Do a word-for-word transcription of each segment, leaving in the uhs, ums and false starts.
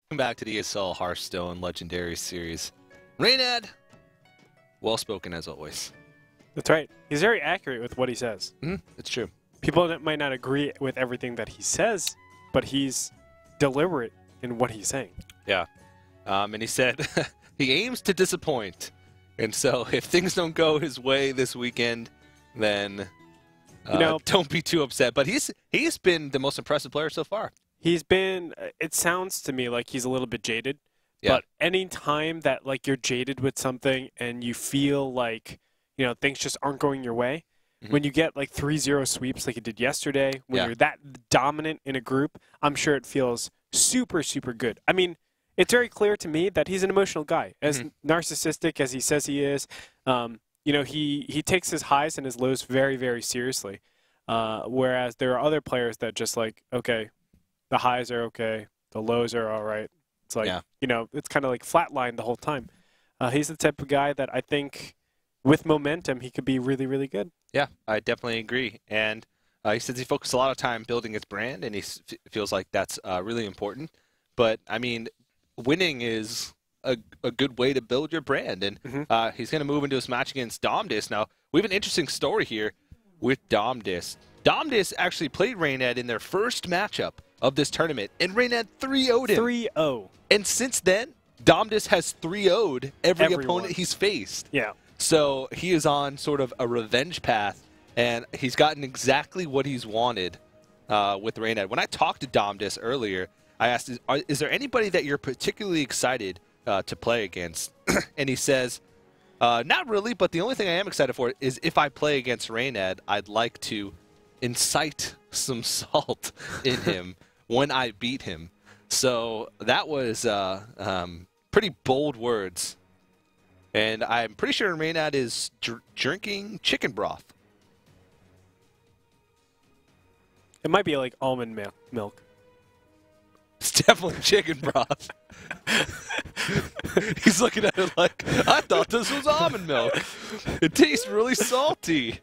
Welcome back to the E S L Hearthstone Legendary Series. Reynad, well spoken as always. That's right. He's very accurate with what he says. Mm-hmm. It's true. People that might not agree with everything that he says, but he's deliberate in what he's saying. Yeah. Um, and he said he aims to disappoint. And so if things don't go his way this weekend, then uh, you know, don't be too upset. But he's he's been the most impressive player so far. He's been, it sounds to me like he's a little bit jaded. Yeah. But any time that like you're jaded with something and you feel like, you know, things just aren't going your way, mm-hmm. when you get like three zero sweeps like you did yesterday, when yeah. you're that dominant in a group, I'm sure it feels super, super good. I mean, it's very clear to me that he's an emotional guy. As mm-hmm. narcissistic as he says he is, um, you know, he, he takes his highs and his lows very, very seriously. Uh, whereas there are other players that just like, okay, the highs are okay, the lows are all right. It's like, yeah. you know, it's kind of like flatline the whole time. Uh, he's the type of guy that I think with momentum, he could be really, really good. Yeah, I definitely agree. And uh, he says he focused a lot of time building his brand, and he s feels like that's uh, really important. But, I mean, winning is a, a good way to build your brand. And mm-hmm. uh, he's going to move into his match against Domdus. Now, we have an interesting story here with Domdus. Domdus actually played Reynad in their first matchup of this tournament, and Reynad three oh'd him. three oh. And since then, Domdus has three oh'd every Everyone. opponent he's faced. Yeah. So he is on sort of a revenge path, and he's gotten exactly what he's wanted uh, with Reynad. When I talked to Domdus earlier, I asked, is, are, is there anybody that you're particularly excited uh, to play against? And he says, uh, not really, but the only thing I am excited for is if I play against Reynad, I'd like to incite some salt in him when I beat him. So that was uh, um, pretty bold words. And I'm pretty sure Reynad is dr drinking chicken broth. It might be like almond mil milk. It's definitely chicken broth. He's looking at it like, I thought this was almond milk. It tastes really salty.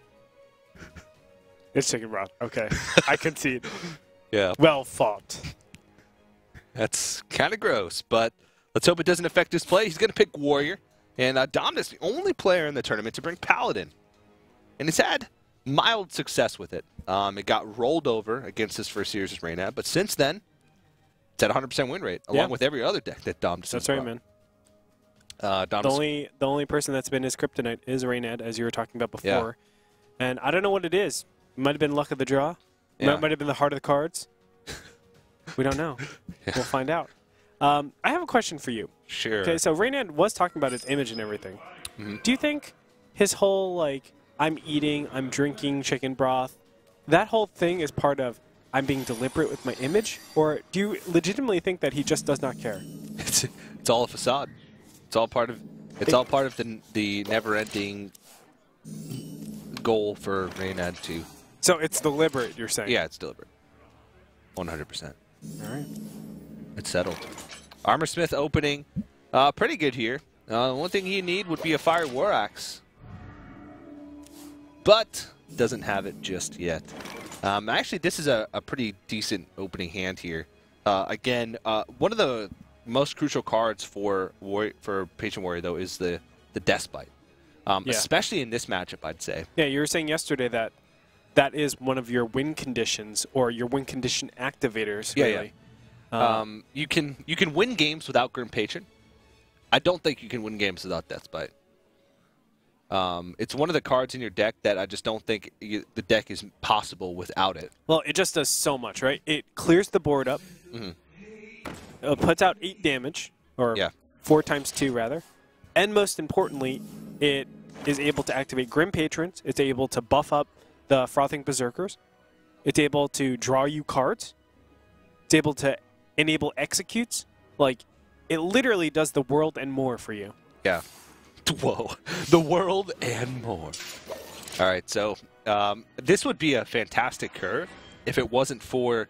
It's chicken broth. Okay. I concede. Yeah. Well thought. That's kind of gross, but let's hope it doesn't affect his play. He's going to pick Warrior. And uh, Domdus, the only player in the tournament to bring Paladin. And he's had mild success with it. Um, it got rolled over against his first series as Reynad, but since then, it's at one hundred percent win rate, along yeah. with every other deck that Domdus That's has right, brought. man. Uh, Domdus the, only, the only person that's been his kryptonite is Reynad, as you were talking about before. Yeah. And I don't know what it is. It might have been luck of the draw. Yeah. It might have been the heart of the cards. We don't know. Yeah. We'll find out. Um, I have a question for you. Sure. Okay, so Reynad was talking about his image and everything. Mm-hmm. Do you think his whole, like, I'm eating, I'm drinking chicken broth, that whole thing is part of I'm being deliberate with my image? Or do you legitimately think that he just does not care? It's, it's all a facade. It's all part of it's all part of the, the never-ending goal for Reynad to... So it's deliberate, you're saying? Yeah, it's deliberate. one hundred percent. All right. It's settled. Armor Smith opening. Uh, pretty good here. Uh, one thing you need would be a Fire War Axe. But doesn't have it just yet. Um, actually, this is a, a pretty decent opening hand here. Uh, again, uh, one of the most crucial cards for war for Patient Warrior, though, is the, the Despite. Um, yeah. Especially in this matchup, I'd say. Yeah, you were saying yesterday that that is one of your win conditions or your win condition activators, yeah, really. Yeah. Um, um, you can you can win games without Grim Patron. I don't think you can win games without Deathbite. Um, it's one of the cards in your deck that I just don't think you, the deck is possible without it. Well, it just does so much, right? It clears the board up, mm-hmm. it puts out eight damage, or yeah. four times two, rather. And most importantly, it is able to activate Grim Patrons. It's able to buff up the Frothing Berserkers. It's able to draw you cards. It's able to enable executes. Like, it literally does the world and more for you. Yeah. Whoa. The world and more. All right, so um, this would be a fantastic curve if it wasn't for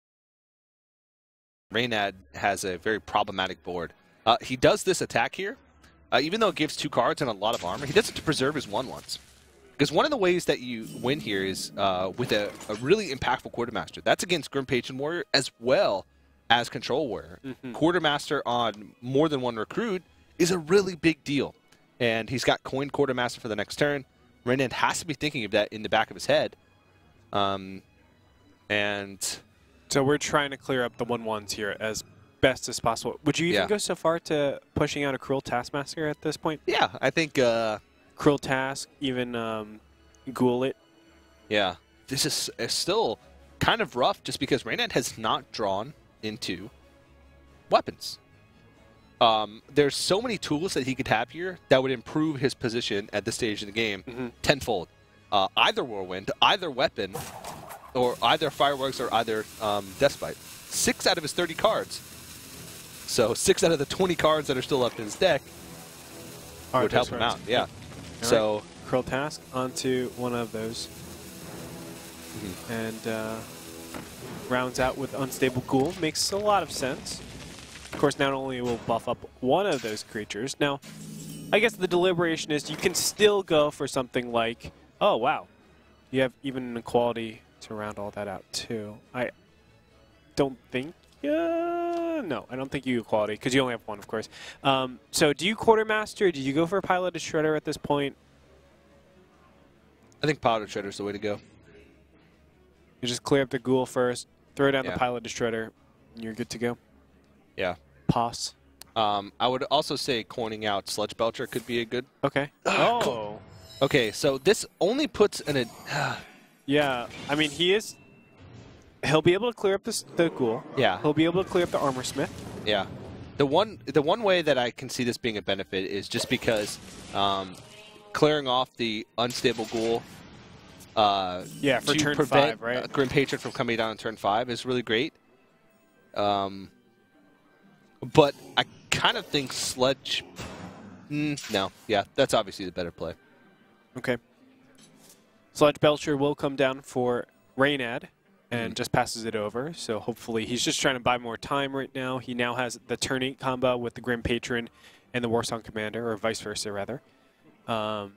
Reynad has a very problematic board. Uh, he does this attack here, uh, even though it gives two cards and a lot of armor, he does it to preserve his one ones. Because one of the ways that you win here is uh, with a, a really impactful Quartermaster. That's against Grim Patron Warrior as well as Control Warrior. Mm-hmm. Quartermaster on more than one recruit is a really big deal. And he's got coin Quartermaster for the next turn. Reynad has to be thinking of that in the back of his head. Um, and so we're trying to clear up the one ones here as best as possible. Would you even yeah. go so far to pushing out a Cruel Taskmaster at this point? Yeah, I think... Uh, Cruel Task, even um, Ghoul it. Yeah, this is, is still kind of rough just because Reynad has not drawn into weapons. Um, there's so many tools that he could have here that would improve his position at this stage of the game mm-hmm. tenfold. Uh, either Whirlwind, either weapon, or either Fireworks or either um, Deathbite. Six out of his thirty cards. So six out of the twenty cards that are still left in his deck All would right, help him right. out. Yeah. All so right. Cruel Task onto one of those. Mm-hmm. And uh, rounds out with Unstable Ghoul. Makes a lot of sense. Of course, not only will buff up one of those creatures. Now, I guess the deliberation is you can still go for something like, oh, wow. You have even an equality to round all that out, too. I don't think... Uh, no, I don't think you equality, because you only have one, of course. Um, so do you Quartermaster? Do you go for a Piloted Shredder at this point? I think Piloted Shredder is the way to go. You just clear up the Ghoul first, throw down yeah. the Piloted Shredder, and you're good to go. Yeah. Pass. Um, I would also say coining out Sludge Belcher could be a good... Okay. Oh. Okay, so this only puts an... Uh, yeah, I mean, he is... He'll be able to clear up this, the Ghoul. Yeah. He'll be able to clear up the Armor Smith. Yeah. The one, the one way that I can see this being a benefit is just because um, clearing off the Unstable Ghoul uh, yeah, for to turn prevent five, right? uh, Grim Patron from coming down on turn five is really great. Um, but I kind of think Sludge... Mm, no, yeah, that's obviously the better play. Okay. Sludge Belcher will come down for Reynad and mm. just passes it over. So hopefully he's just trying to buy more time right now. He now has the turn eight combo with the Grim Patron and the Warsong Commander, or vice versa, rather. Um,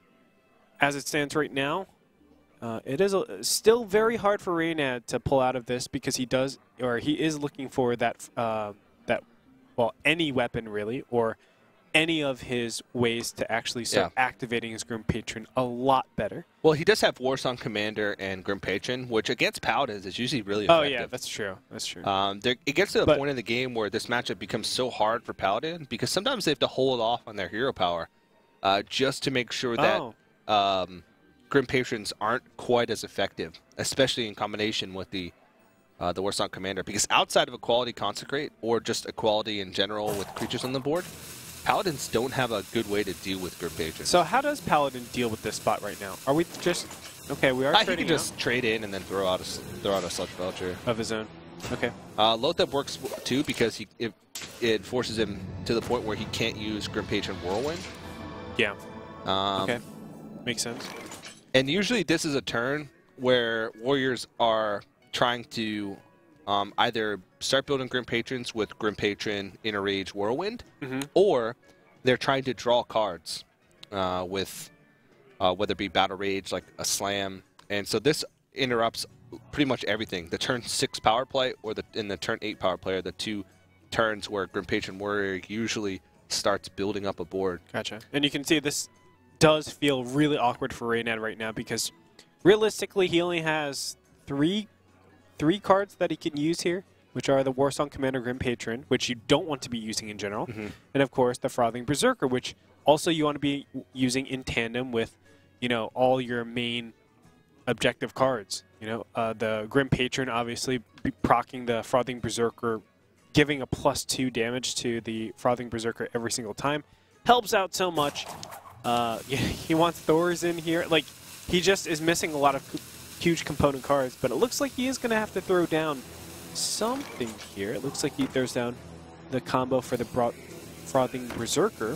as it stands right now, uh, it is a, still very hard for Reynad to pull out of this because he does, or he is looking for that, uh, that, well, any weapon really, or any of his ways to actually start yeah. activating his Grim Patron a lot better. Well, he does have Warsong Commander and Grim Patron, which against Paladins is usually really effective. Oh, yeah, that's true. That's true. Um, there, it gets to a but, point in the game where this matchup becomes so hard for Paladin because sometimes they have to hold off on their hero power uh, just to make sure that oh. um, Grim Patrons aren't quite as effective, especially in combination with the uh, the Warsong Commander. Because outside of Equality Consecrate or just Equality in general with creatures on the board, Paladins don't have a good way to deal with Grim Patrons. So how does Paladin deal with this spot right now? Are we just... Okay, we are uh, trading He can just out. trade in and then throw out a, throw out a Sludge Belcher. Of his own. Okay. Uh, Lothep works too because he it, it forces him to the point where he can't use Grim Patron Whirlwind. Yeah. Um, okay. Makes sense. And usually this is a turn where Warriors are trying to um, either start building Grim Patrons with Grim Patron, Inner Rage, Whirlwind, mm-hmm. or they're trying to draw cards uh, with uh, whether it be Battle Rage, like a Slam. And so this interrupts pretty much everything. The turn six power play or the in the turn eight power play are the two turns where Grim Patron Warrior usually starts building up a board. Gotcha. And you can see this does feel really awkward for Reynad right now because realistically he only has three three cards that he can use here, which are the Warsong Commander Grim Patron, which you don't want to be using in general, mm-hmm. and of course the Frothing Berserker, which also you want to be using in tandem with, you know, all your main objective cards. You know, uh, the Grim Patron obviously be proccing the Frothing Berserker, giving a plus two damage to the Frothing Berserker every single time, helps out so much. Uh, he wants Thors in here. Like, he just is missing a lot of huge component cards, but it looks like he is going to have to throw down something here. It looks like he throws down the combo for the Frothing Berserker.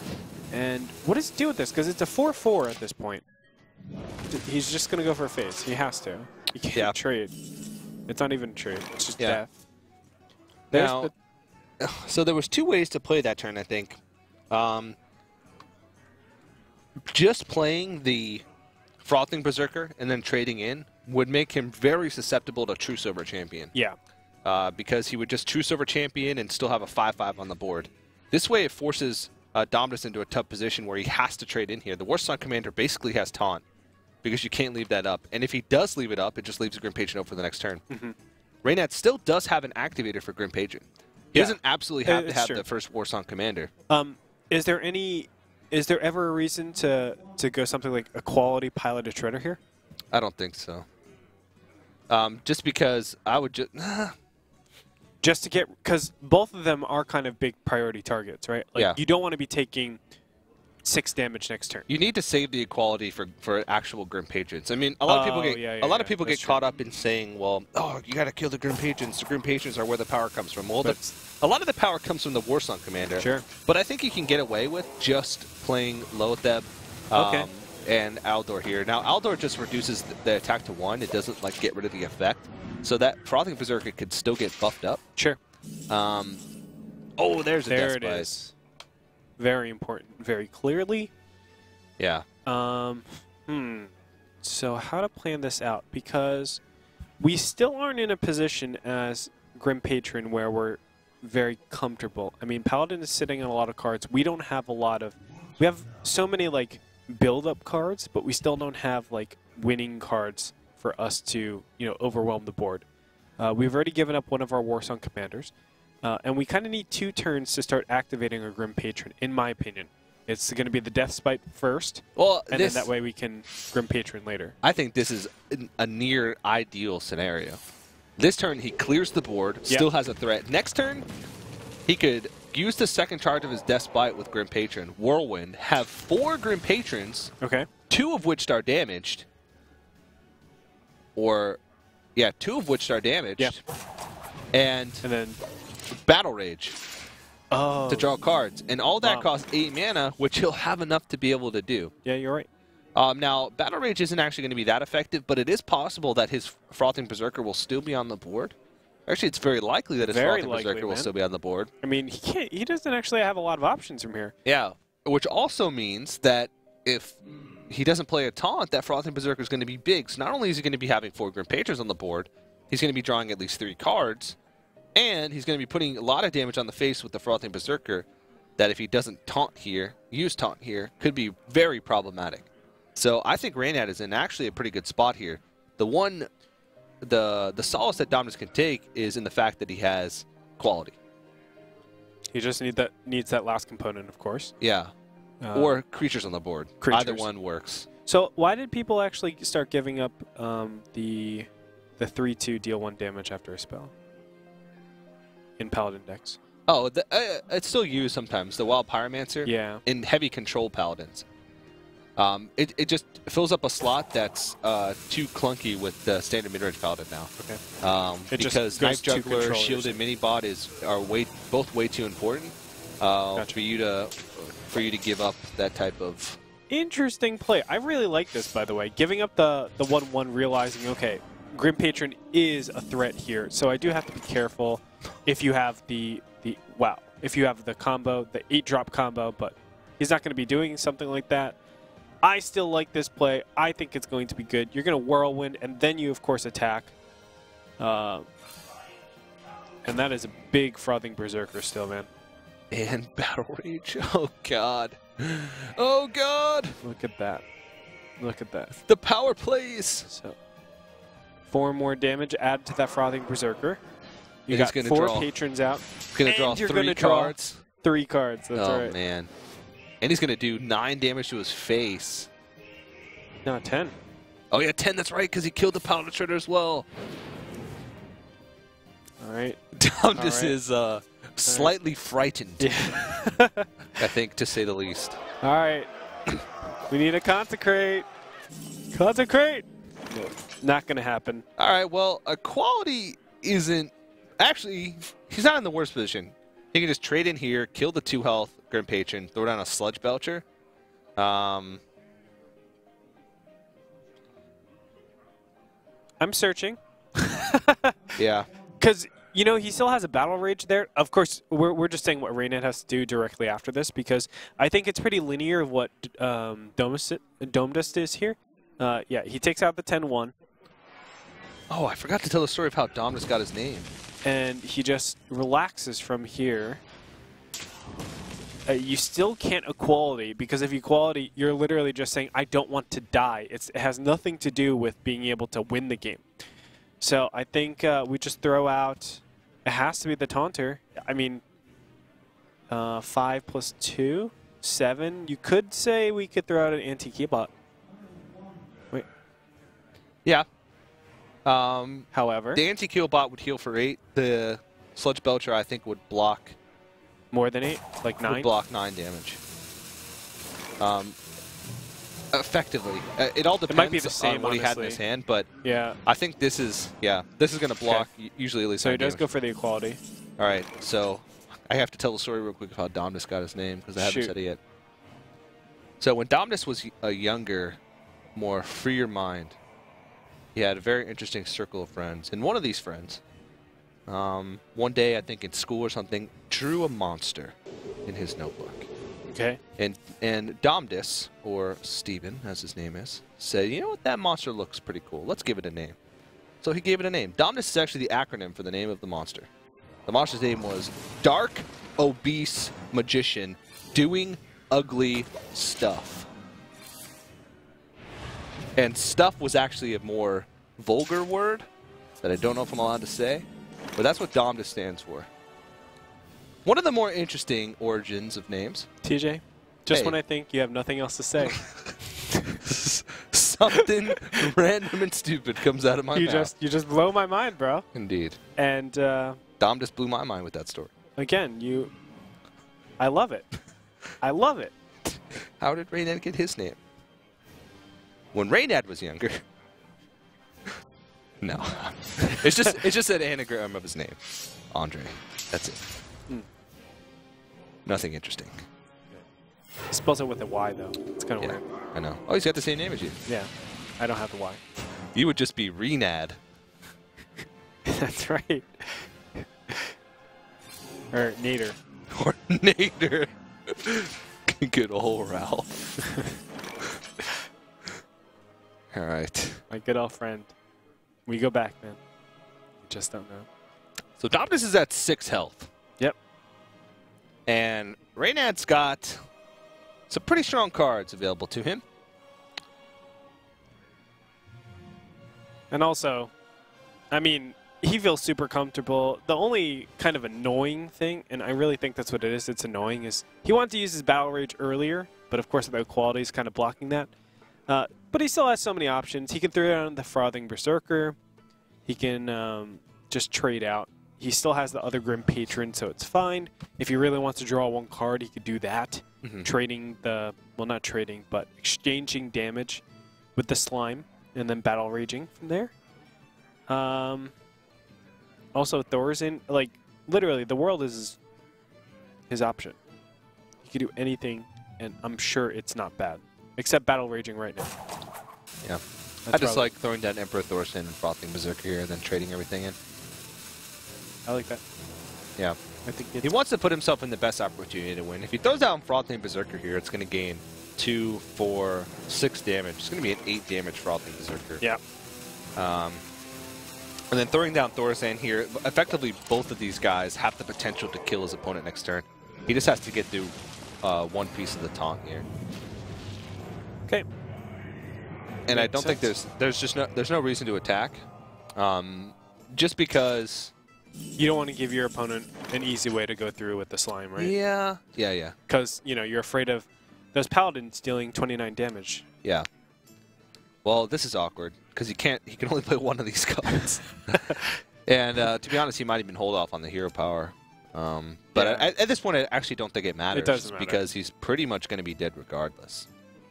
And what does he do with this? Because it's a four four at this point. He's just going to go for a phase. He has to. He can't yeah. trade. It's not even a trade. It's just yeah. death. There's now, the so there was two ways to play that turn, I think. Um, just playing the Frothing Berserker and then trading in would make him very susceptible to True Silver Champion. Yeah. uh, because he would just True Silver Champion and still have a five five on the board. This way it forces uh, Domdus into a tough position where he has to trade in here. The Warsaw Commander basically has taunt because you can't leave that up. And if he does leave it up, it just leaves the Grim Patron up for the next turn. Mm-hmm. Reynad still does have an activator for Grim Patron. He yeah. doesn't absolutely have it's to have true. the first Warsaw Commander. Um, is there any... Is there ever a reason to, to go something like a quality piloted shredder here? I don't think so. Um, just because I would just... just to get... Because both of them are kind of big priority targets, right? Like, yeah. You don't want to be taking six damage next turn. You need to save the equality for, for actual Grim Patrons. I mean, a lot of people oh, get, yeah, yeah, a lot yeah. of people That's get true. caught up in saying, well, oh, you got to kill the Grim Patrons. The Grim Patrons are where the power comes from. Well, the, a lot of the power comes from the Warsong Commander. Sure. But I think you can get away with just playing Lotheb um, okay. and Aldor here. Now, Aldor just reduces the, the attack to one. It doesn't like get rid of the effect. So that Frothing Berserker could still get buffed up. Sure. Um, oh, there's a there Death it Spice. is. Very important. Very clearly. Yeah. Um, hmm. So how to plan this out? Because we still aren't in a position as Grim Patron where we're very comfortable. I mean, Paladin is sitting on a lot of cards. We don't have a lot of... We have so many, like, build-up cards, but we still don't have, like, winning cards for us to, you know, overwhelm the board. Uh, we've already given up one of our Warsong Commanders, uh, and we kind of need two turns to start activating our Grim Patron, in my opinion. It's going to be the Death Spite first, well, and this, then that way we can Grim Patron later. I think this is a near ideal scenario. This turn, he clears the board, yep. still has a threat. Next turn, he could use the second charge of his Death Spite with Grim Patron, Whirlwind, have four Grim Patrons, okay. two of which are damaged, or, yeah, two of which are damaged, yep. and, and then Battle Rage. Oh. To draw cards. And all that wow. costs eight mana, which he'll have enough to be able to do. Yeah, you're right. Um, now, Battle Rage isn't actually going to be that effective, but it is possible that his Frothing Berserker will still be on the board. Actually, it's very likely that his very Frothing likely, Berserker man. will still be on the board. I mean, he can't. He doesn't actually have a lot of options from here. Yeah, which also means that if he doesn't play a taunt, that Frothing Berserker is going to be big. So not only is he going to be having four Grim Patrons on the board, he's going to be drawing at least three cards, and he's going to be putting a lot of damage on the face with the Frothing Berserker that if he doesn't taunt here, use taunt here, could be very problematic. So I think Reynad is in actually a pretty good spot here. The one, the the solace that Domdus can take is in the fact that he has quality. He just need that needs that last component, of course. Yeah, um, or creatures on the board. Creatures. Either one works. So why did people actually start giving up um, the the three two deal one damage after a spell in Paladin decks? Oh, the, uh, it's still used sometimes. The Wild Pyromancer. Yeah. In heavy control Paladins. Um, it, it just fills up a slot that's uh, too clunky with the standard mid-range Paladin now. Okay. Um, it because Knife Juggler, Shielded Minibot is are way both way too important uh, gotcha. for you to for you to give up that type of. Interesting play. I really like this, by the way. Giving up the the one one, realizing okay, Grim Patron is a threat here, so I do have to be careful. If you have the the wow, if you have the combo, the eight drop combo, but he's not going to be doing something like that. I still like this play. I think it's going to be good. You're going to Whirlwind, and then you, of course, attack. Uh, and that is a big Frothing Berserker still, man. And Battle Rage. Oh, God. Oh, God. Look at that. Look at that. The power plays. So, four more damage add to that Frothing Berserker. You and got four draw, patrons out. Going to draw you're three gonna cards. Draw three cards. That's oh, right. man. And he's going to do nine damage to his face. No, ten. Oh, yeah, ten. That's right, because he killed the Paladin Shredder as well. All right. Domdus right. is uh, slightly right. frightened, Yeah. I think, to say the least. All right. We need to consecrate. Consecrate. No, not going to happen. All right, well, equality isn't... Actually, he's not in the worst position. He can just trade in here, kill the two health Grim Patron, throw down a Sludge Belcher. Um, I'm searching. yeah. Because, you know, he still has a Battle Rage there. Of course, we're, we're just saying what Reynad has to do directly after this, because I think it's pretty linear of what um, Domdus, Domdus is here. Uh, yeah, he takes out the ten one. Oh, I forgot to tell the story of how Domdus got his name. and he just relaxes from here. Uh, you still can't equality, because if you equality, you're literally just saying, I don't want to die. It's, it has nothing to do with being able to win the game. So I think uh, we just throw out, it has to be the taunter. I mean, uh, five plus two, seven. You could say we could throw out an anti-keybot. Wait. Yeah. Um, However, the anti-kill bot would heal for eight. The Sludge Belcher, I think, would block more than eight, like nine. Would block nine damage. Um, effectively, uh, it all depends it might be the same, on what honestly. he had in his hand, but yeah, I think this is yeah, this is going to block okay. usually at least. So he does damage. go for the equality. All right, so I have to tell the story real quick of how Domdus got his name because I haven't Shoot. said it yet. So when Domdus was a younger, more freer mind, he had a very interesting circle of friends, and one of these friends, um, one day I think in school or something, drew a monster in his notebook. Okay. And and Domdus, or Steven, as his name is, said, you know what, that monster looks pretty cool. Let's give it a name. So he gave it a name. Domdus is actually the acronym for the name of the monster. The monster's name was Dark Obese Magician Doing Ugly Stuff. And stuff was actually a more vulgar word that I don't know if I'm allowed to say, but that's what Domdus stands for. One of the more interesting origins of names. T J, just Hey. when I think you have nothing else to say, something random and stupid comes out of my you mouth. just you just blow my mind, bro. Indeed. And uh, Domdus blew my mind with that story. again, you, I love it. I love it. How did Reynad get his name? When Reynad was younger. No. It's just it's just an anagram of his name. Andre. That's it. Mm. Nothing interesting. He spells it with a Y though. It's kind of Yeah, weird. I know. Oh, he's got the same name as you. Yeah, I don't have the Y. You would just be Reynad. That's right. Or Nader. Or Nader. Good old Ralph. All right. My good old friend. We go back, man. You just don't know. So Domdus is at six health. Yep. And Reynad's got some pretty strong cards available to him. And also, I mean, he feels super comfortable. The only kind of annoying thing, and I really think that's what it is, it's annoying, is he wanted to use his Battle Rage earlier, but of course the equality is kind of blocking that. Uh, but he still has so many options. He can throw down the Frothing Berserker. He can um, just trade out. He still has the other Grim Patron, so it's fine. If he really wants to draw one card, he could do that. Mm-hmm. Trading the, well, not trading, but exchanging damage with the Slime, and then Battle Raging from there. Um, also, Thorzen, like, literally, the world is his, his option. He could do anything, and I'm sure it's not bad. Except Battle Raging right now. Yeah. That's I just probably- like throwing down Emperor Thorsten and Frothing Berserker here and then trading everything in. I like that. Yeah. I think He it's, wants to put himself in the best opportunity to win. If he throws down Frothing Berserker here, it's going to gain two, four, six damage. It's going to be an eight damage Frothing Berserker. yeah. Um, and then throwing down Thorsten here, effectively both of these guys have the potential to kill his opponent next turn. He just has to get through uh, one piece of the taunt here. Okay. And I Makes don't think sense. there's there's just no there's no reason to attack, um, just because. You don't want to give your opponent an easy way to go through with the Slime, right? Yeah. Yeah. Yeah. Because, you know, you're afraid of those Paladins dealing twenty-nine damage. Yeah. Well, this is awkward because he can't. He can only play one of these cards. And uh, to be honest, he might even hold off on the hero power. Um, but Yeah. at, at this point, I actually don't think it matters. doesn't matter. Because he's pretty much going to be dead regardless.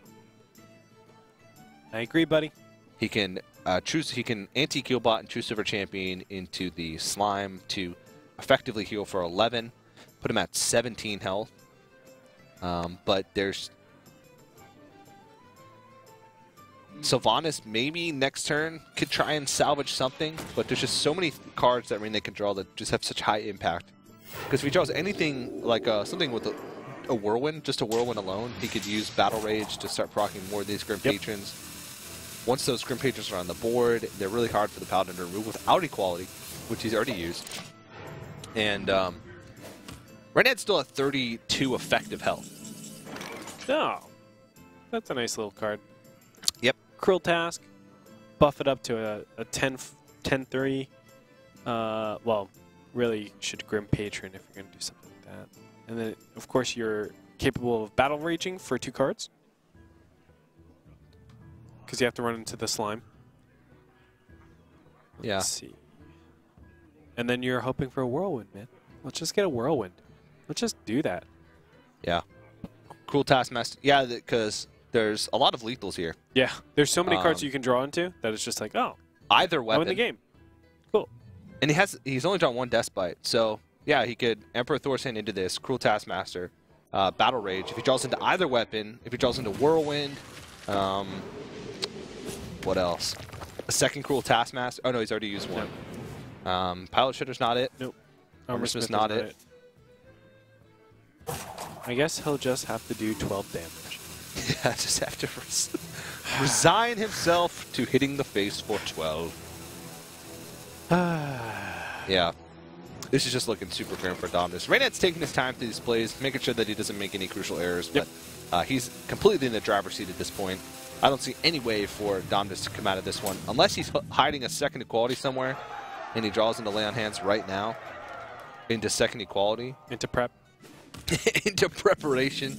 I agree, buddy. He can uh, choose. He can anti-kill bot and True Silver Champion into the Slime to effectively heal for eleven, put him at seventeen health. Um, but there's Sylvanas maybe next turn could try and salvage something, but there's just so many cards that Reynad can draw that just have such high impact. Because if he draws anything like uh, something with a, a Whirlwind, just a Whirlwind alone, he could use Battle Rage to start proccing more of these Grim Yep. Patrons. Once those Grim Patrons are on the board, they're really hard for the Paladin to remove without equality, which he's already used. And um, Reynad's still at thirty-two effective health. No. That's a nice little card. Yep. Cruel Task. Buff it up to a, a ten three. Uh, well, really should Grim Patron if you're going to do something like that. And then, of course, you're capable of Battle Raging for two cards. Because you have to run into the slime. Let's Yeah. see. And then you're hoping for a Whirlwind, man. Let's just get a Whirlwind. Let's just do that. Yeah. Cruel Taskmaster. Yeah, because there's a lot of lethals here. Yeah. There's so many Um, cards you can draw into that it's just like, oh, Either I weapon. win the game. Cool. And he has he's only drawn one Despite. So, yeah, he could Emperor Thorson into this, Cruel Taskmaster, uh, Battle Rage. If he draws into either weapon, if he draws into Whirlwind, um, what else? A second Cruel Taskmaster. Oh, no, he's already used one. Um, Pilot Shooter's not it. Nope. Armor Smith's Smith is not it. I guess he'll just have to do twelve damage. Yeah, just have to res resign himself to hitting the face for twelve. Yeah. This is just looking super grim for Domdus. Reynad's taking his time through these plays, making sure that he doesn't make any crucial errors, Yep. but uh, he's completely in the driver's seat at this point. I don't see any way for Domdus to come out of this one, unless he's hiding a second equality somewhere, and he draws into lay on hands right now, into second equality. Into prep. Into preparation.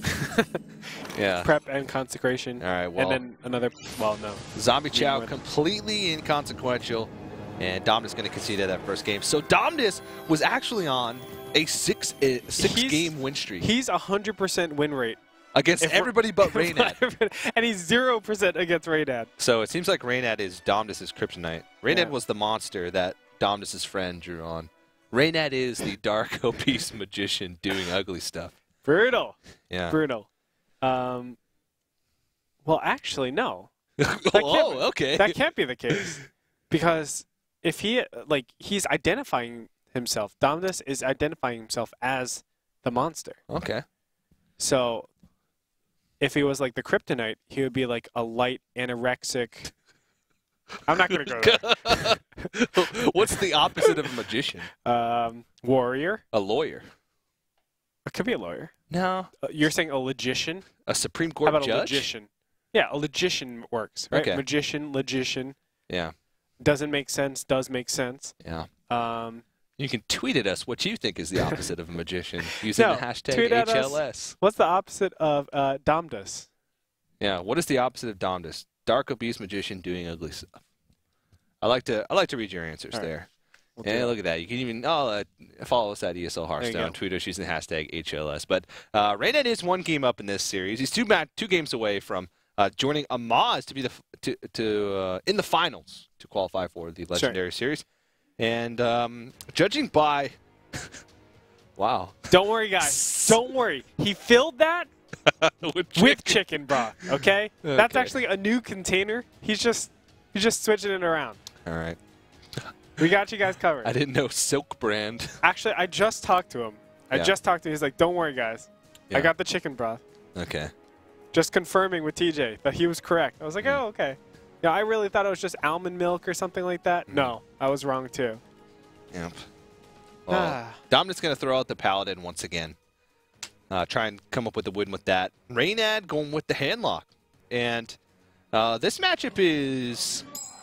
Yeah. Prep and consecration. All right, well. And then another, well, no. Zombie Chow win. completely inconsequential, and Domdus going to concede at that first game. So Domdus was actually on a six uh, six He's- game win streak He's one hundred percent win rate. against If we're- everybody but Reynad. And he's zero percent against Reynad. So it seems like Reynad is Domdus' kryptonite. Reynad Yeah. was the monster that Domdus' friend drew on. Reynad is the dark obese magician doing ugly stuff. Brutal. Yeah. Brutal. Um, well, actually, no. That can't Oh, be- okay. That can't be the case. Because if he, like, he's identifying himself, Domdus is identifying himself as the monster. Okay. So if he was like the kryptonite, he would be like a light anorexic. I'm not going to go there. What's the opposite of a magician? Um, warrior. A lawyer. It could be a lawyer. No. Uh, you're saying a logician? A Supreme How Court about a judge? logician? Yeah, a logician works, right? Okay. Magician, logician. Yeah. Doesn't make sense, does make sense. Yeah. Um, You can tweet at us what you think is the opposite of a magician using No, the hashtag tweet at us. H L S. what's the opposite of uh, Domdus? Yeah, what is the opposite of Domdus? Dark obese magician doing ugly stuff. I like to I like to read your answers All right. there. We'll do And it. look at that. You can even oh, uh, follow us at E S L you Hearthstone. go. Tweet us using the hashtag H L S. But uh, Reynad is one game up in this series. He's two mat two games away from uh, joining Amaz to be the f- to to uh, in the finals to qualify for the Legendary Series. And um, judging by wow. Don't worry, guys. Don't worry. He filled that with with chicken broth. Okay? That's Okay. actually a new container. He's just he's just switching it around. All right. We got you guys covered. I didn't know Silk Brand. Actually, I just talked to him. I Yeah. just talked to him. He's like, "Don't worry, guys. Yeah. I got the chicken broth." Okay. Just confirming with T J that he was correct. I was like, "Oh, okay." Yeah, I really thought it was just almond milk or something like that. No, I was wrong too. Yep. Well, Ah. Dominick's going to throw out the Paladin once again. Uh, try and come up with a win with that. Reynad going with the handlock. And uh, this matchup is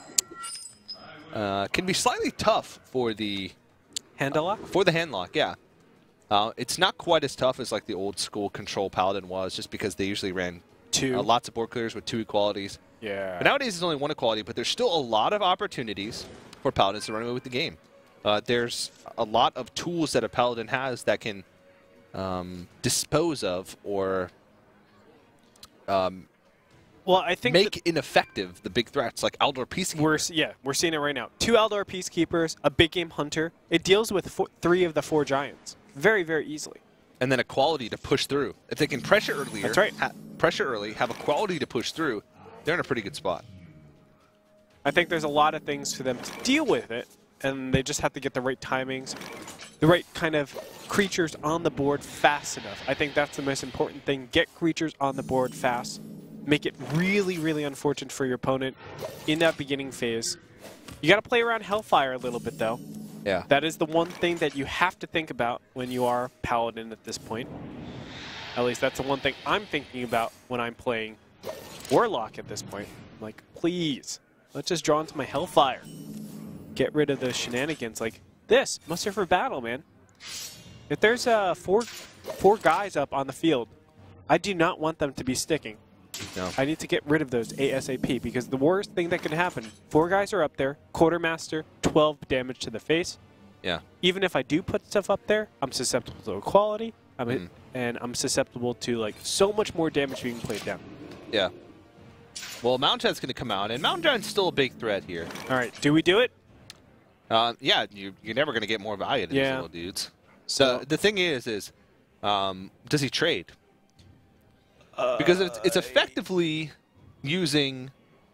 uh, can be slightly tough for the Handle lock? for the handlock. Yeah. Uh, it's not quite as tough as like the old school control Paladin was, just because they usually ran Two. uh, lots of board clears with two equalities. Yeah. But nowadays, it's only one equality, but there's still a lot of opportunities for Paladins to run away with the game. Uh, there's a lot of tools that a Paladin has that can um, dispose of or um, well, I think make ineffective the big threats like Aldor Peacekeeper. we're yeah we're seeing it right now. Two Eldar Peacekeepers, a big game hunter. It deals with four, three of the four giants very very easily. And then a quality to push through. If they can pressure earlier, That's right. ha pressure early, have a quality to push through, they're in a pretty good spot. I think there's a lot of things for them to deal with it, and they just have to get the right timings, the right kind of creatures on the board fast enough. I think that's the most important thing. Get creatures on the board fast. Make it really, really unfortunate for your opponent in that beginning phase. You got to play around Hellfire a little bit, though. Yeah. That is the one thing that you have to think about when you are Paladin at this point. At least that's the one thing I'm thinking about when I'm playing Warlock at this point. I'm like, please, let's just draw into my Hellfire. Get rid of the shenanigans like this. Muster for battle, man. If there's uh, four, four guys up on the field, I do not want them to be sticking. No. I need to get rid of those ASAP because the worst thing that can happen, four guys are up there, Quartermaster, twelve damage to the face. Yeah. Even if I do put stuff up there, I'm susceptible to equality, I'm Mm. and I'm susceptible to like so much more damage being played down. Yeah. Well, Mountain Giant's going to come out, and Mountain Giant's still a big threat here. All right, do we do it? Uh, yeah, you, you're never going to get more value than Yeah. these little dudes. So So the thing is, is um, does he trade? Because it's, it's effectively using,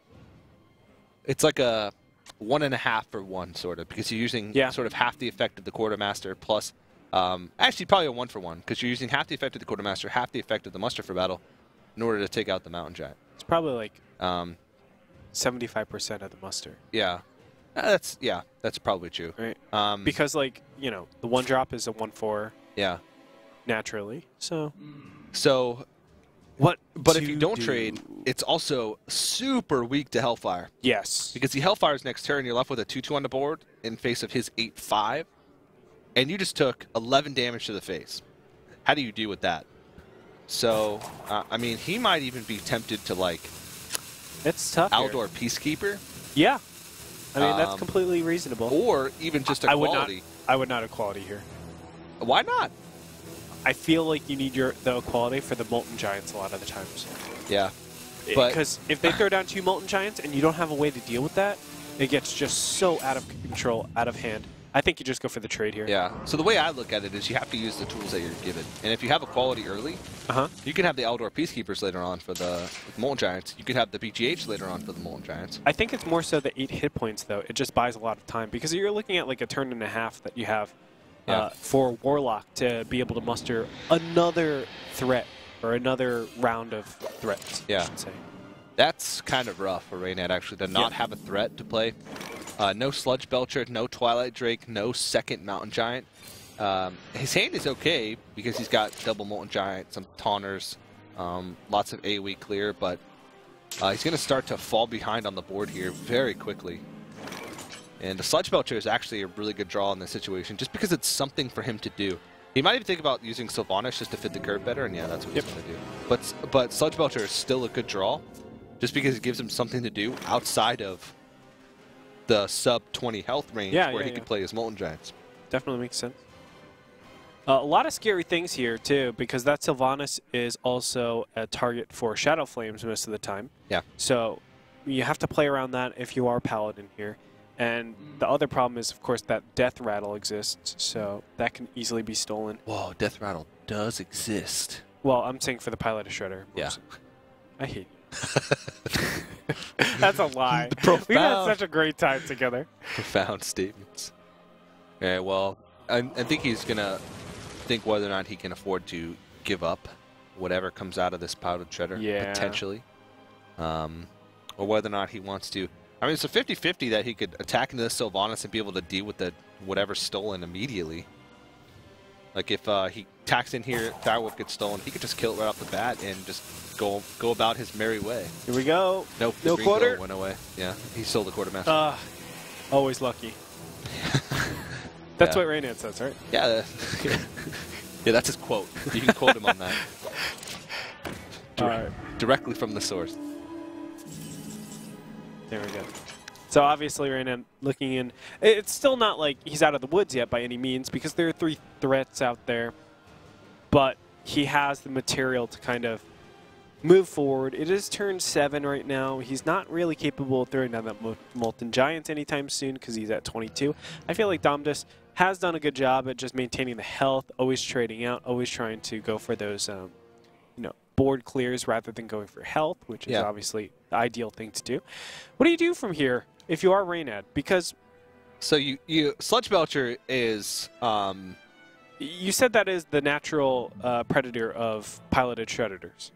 it's like a one and a half for one, sort of, because you're using Yeah. sort of half the effect of the Quartermaster plus, um, actually probably a one for one, because you're using half the effect of the Quartermaster, half the effect of the Muster for battle in order to take out the Mountain Giant. it's probably like Um, seventy-five percent of the muster, yeah, Uh, that's, yeah, that's probably true. right? Um, Because like, you know, the one drop is a one four yeah. naturally. So So, what but if to you don't do? trade, it's also super weak to Hellfire. Yes. Because the Hellfire's next turn, you're left with a two two on the board in face of his eight five, and you just took eleven damage to the face. How do you deal with that? So, uh, I mean, he might even be tempted to, like, It's tough. here. Outdoor Peacekeeper, Yeah. I mean, that's Um, completely reasonable. or even just a I would not. quality. I would not equality here. Why not? I feel like you need your the equality for the Molten Giants a lot of the times. Yeah. But- Because if they throw down two Molten Giants and you don't have a way to deal with that, it gets just so out of control, out of hand. I think you just go for the trade here. Yeah. So the way I look at it is you have to use the tools that you're given. And if you have a quality early, Uh-huh. you can have the Outdoor Peacekeepers later on for the Molten Giants. You can have the B G H later on for the Molten Giants. I think it's more so the eight hit points, though. It just buys a lot of time because you're looking at like a turn and a half that you have uh, Yeah. for Warlock to be able to muster another threat or another round of threats, Yeah. I should say. That's kind of rough for Reynad, actually, to not Yeah. have a threat to play. Uh, no Sludge Belcher, no Twilight Drake, no second Mountain Giant. Um, his hand is okay because he's got double Molten Giant, some Taunters, um, lots of AoE clear, but uh, he's going to start to fall behind on the board here very quickly. And the Sludge Belcher is actually a really good draw in this situation just because it's something for him to do. He might even think about using Sylvanas just to fit the curve better, and yeah, that's what Yep. he's going to do. But, but Sludge Belcher is still a good draw just because it gives him something to do outside of the sub twenty health range Yeah, where yeah, he yeah. can play his Molten Giants. Definitely makes sense. Uh, a lot of scary things here, too, because that Sylvanas is also a target for Shadow Flames most of the time. Yeah. So you have to play around that if you are Paladin here. And the other problem is, of course, that Death Rattle exists, so that can easily be stolen. Whoa, Death Rattle does exist. Well, I'm saying for the Pilot of Shredder. Yeah. I hate you. That's a lie. We had Profound. such a great time together. Profound statements. Yeah, well, I, I think he's going to think whether or not he can afford to give up whatever comes out of this Powdered Shredder, Yeah. potentially. Um, or whether or not he wants to. I mean, it's a fifty fifty that he could attack into the Sylvanas and be able to deal with the whatever's stolen immediately. Like if uh, he attacks in here, Firewolf gets stolen, he could just kill it right off the bat and just go go about his merry way. Here we go. Nope, the No green glow quarter. went away. Yeah, he stole the Quartermaster. Uh, always lucky. That's Yeah. what Reynad says, right? Yeah, uh, yeah, that's his quote. You can quote him on that. All right. Directly from the source. There we go. So obviously Reynad looking in. It's still not like he's out of the woods yet by any means because there are three threats out there. But he has the material to kind of move forward. It is turn seven right now. He's not really capable of throwing down that Mo Molten Giant anytime soon because he's at twenty-two. I feel like Domdus has done a good job at just maintaining the health, always trading out, always trying to go for those um, you know, board clears rather than going for health, which is Yeah. obviously the ideal thing to do. What do you do from here if you are Reynad? Because So you, you Sludge Belcher is um, you said that is the natural uh, predator of piloted shredders.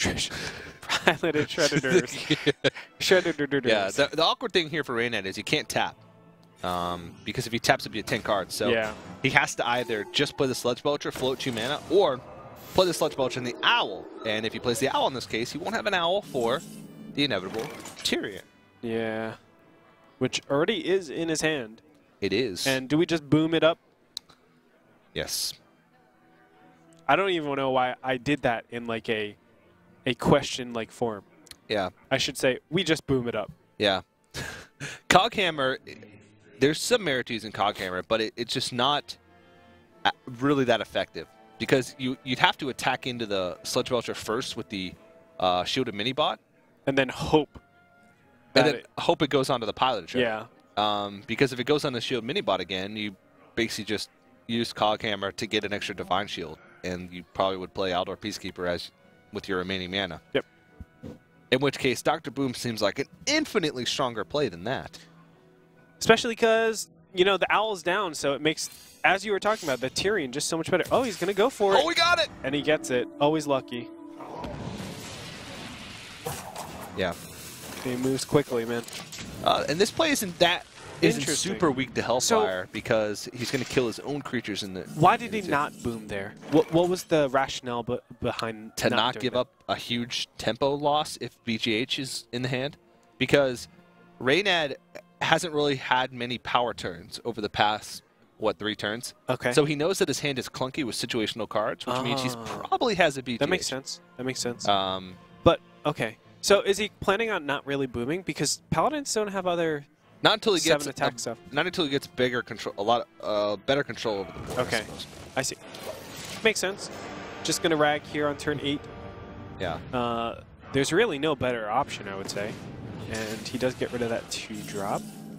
piloted shredders. Shredders. yeah. The, the awkward thing here for Reynad is you can't tap. Um, because if he taps, it'd be a ten cards. So yeah. he has to either just play the Sludge Belcher, float two mana, or play the Sludge Belcher and the Owl. And if he plays the Owl in this case, he won't have an Owl for the inevitable Tyrion. Yeah. Which already is in his hand. It is. And do we just boom it up? Yes. I don't even know why I did that in like a a question like form. Yeah. I should say we just boom it up. Yeah. Coghammer, there's some merit to using Coghammer, but it, it's just not really that effective because you you'd have to attack into the Sludge Belcher first with the uh, shielded mini bot, and then hope. And then it, hope it goes onto the pilot trip. Yeah. Um, because if it goes on the shield mini bot again, you basically just use Coghammer to get an extra Divine Shield, and you probably would play Outdoor Peacekeeper as with your remaining mana. Yep. In which case, Doctor Boom seems like an infinitely stronger play than that. Especially because, you know, the Owl's down, so it makes, as you were talking about, the Tyrion just so much better. Oh, he's going to go for it. Oh, we got it! And he gets it. Always lucky. Yeah. He moves quickly, man. Uh, and this play isn't that isn't super weak to Hellfire so, because he's going to kill his own creatures in the. Why did he not boom there? What What was the rationale be behind to not, not give that? up a huge tempo loss if B G H is in the hand? Because Reynad hasn't really had many power turns over the past what three turns. Okay. So he knows that his hand is clunky with situational cards, which uh, means he probably has a B G H. That makes sense. That makes sense. Um, but okay. So is he planning on not really booming because Paladins don't have other not until he gets attack a, stuff. Not until he gets bigger control, a lot uh, better control over the board. Okay, I, I see. Makes sense. Just gonna rag here on turn eight. Yeah. Uh, there's really no better option, I would say, and he does get rid of that two drop.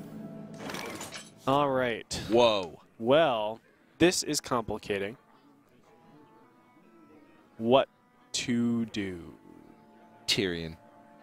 All right. Whoa. Well, this is complicating. What to do? Tyrion.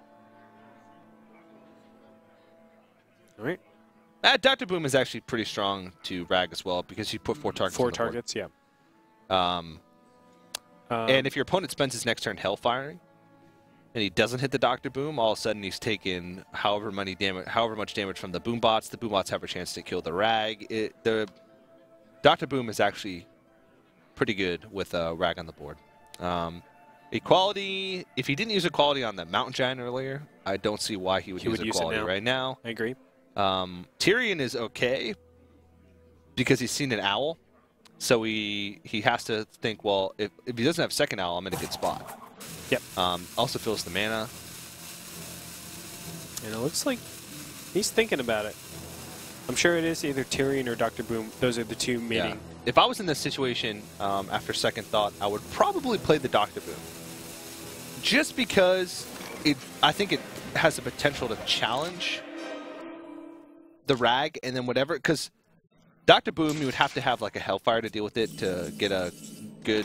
All right. Uh, Doctor Boom is actually pretty strong to rag as well because you put four targets. Four on the targets, board. yeah. Um, um, and if your opponent spends his next turn Hellfiring, and he doesn't hit the Doctor Boom, all of a sudden he's taking however many damage, however much damage from the Boom bots. The Boom bots have a chance to kill the rag. It, the Doctor Boom is actually pretty good with uh, rag on the board. Um, equality. If he didn't use equality on the Mountain Giant earlier, I don't see why he would he use would use equality it now. right now. I agree. Um, Tyrion is okay because he's seen an owl, so he he has to think, well, if, if he doesn't have second owl, I'm in a good spot. Yep. Um, also fills the mana. And it looks like he's thinking about it. I'm sure it is either Tyrion or Doctor Boom. Those are the two meeting. Yeah. If I was in this situation, um, after second thought, I would probably play the Doctor Boom. Just because it, I think it has the potential to challenge the rag, and then whatever, because Doctor Boom, you would have to have like a Hellfire to deal with it to get a good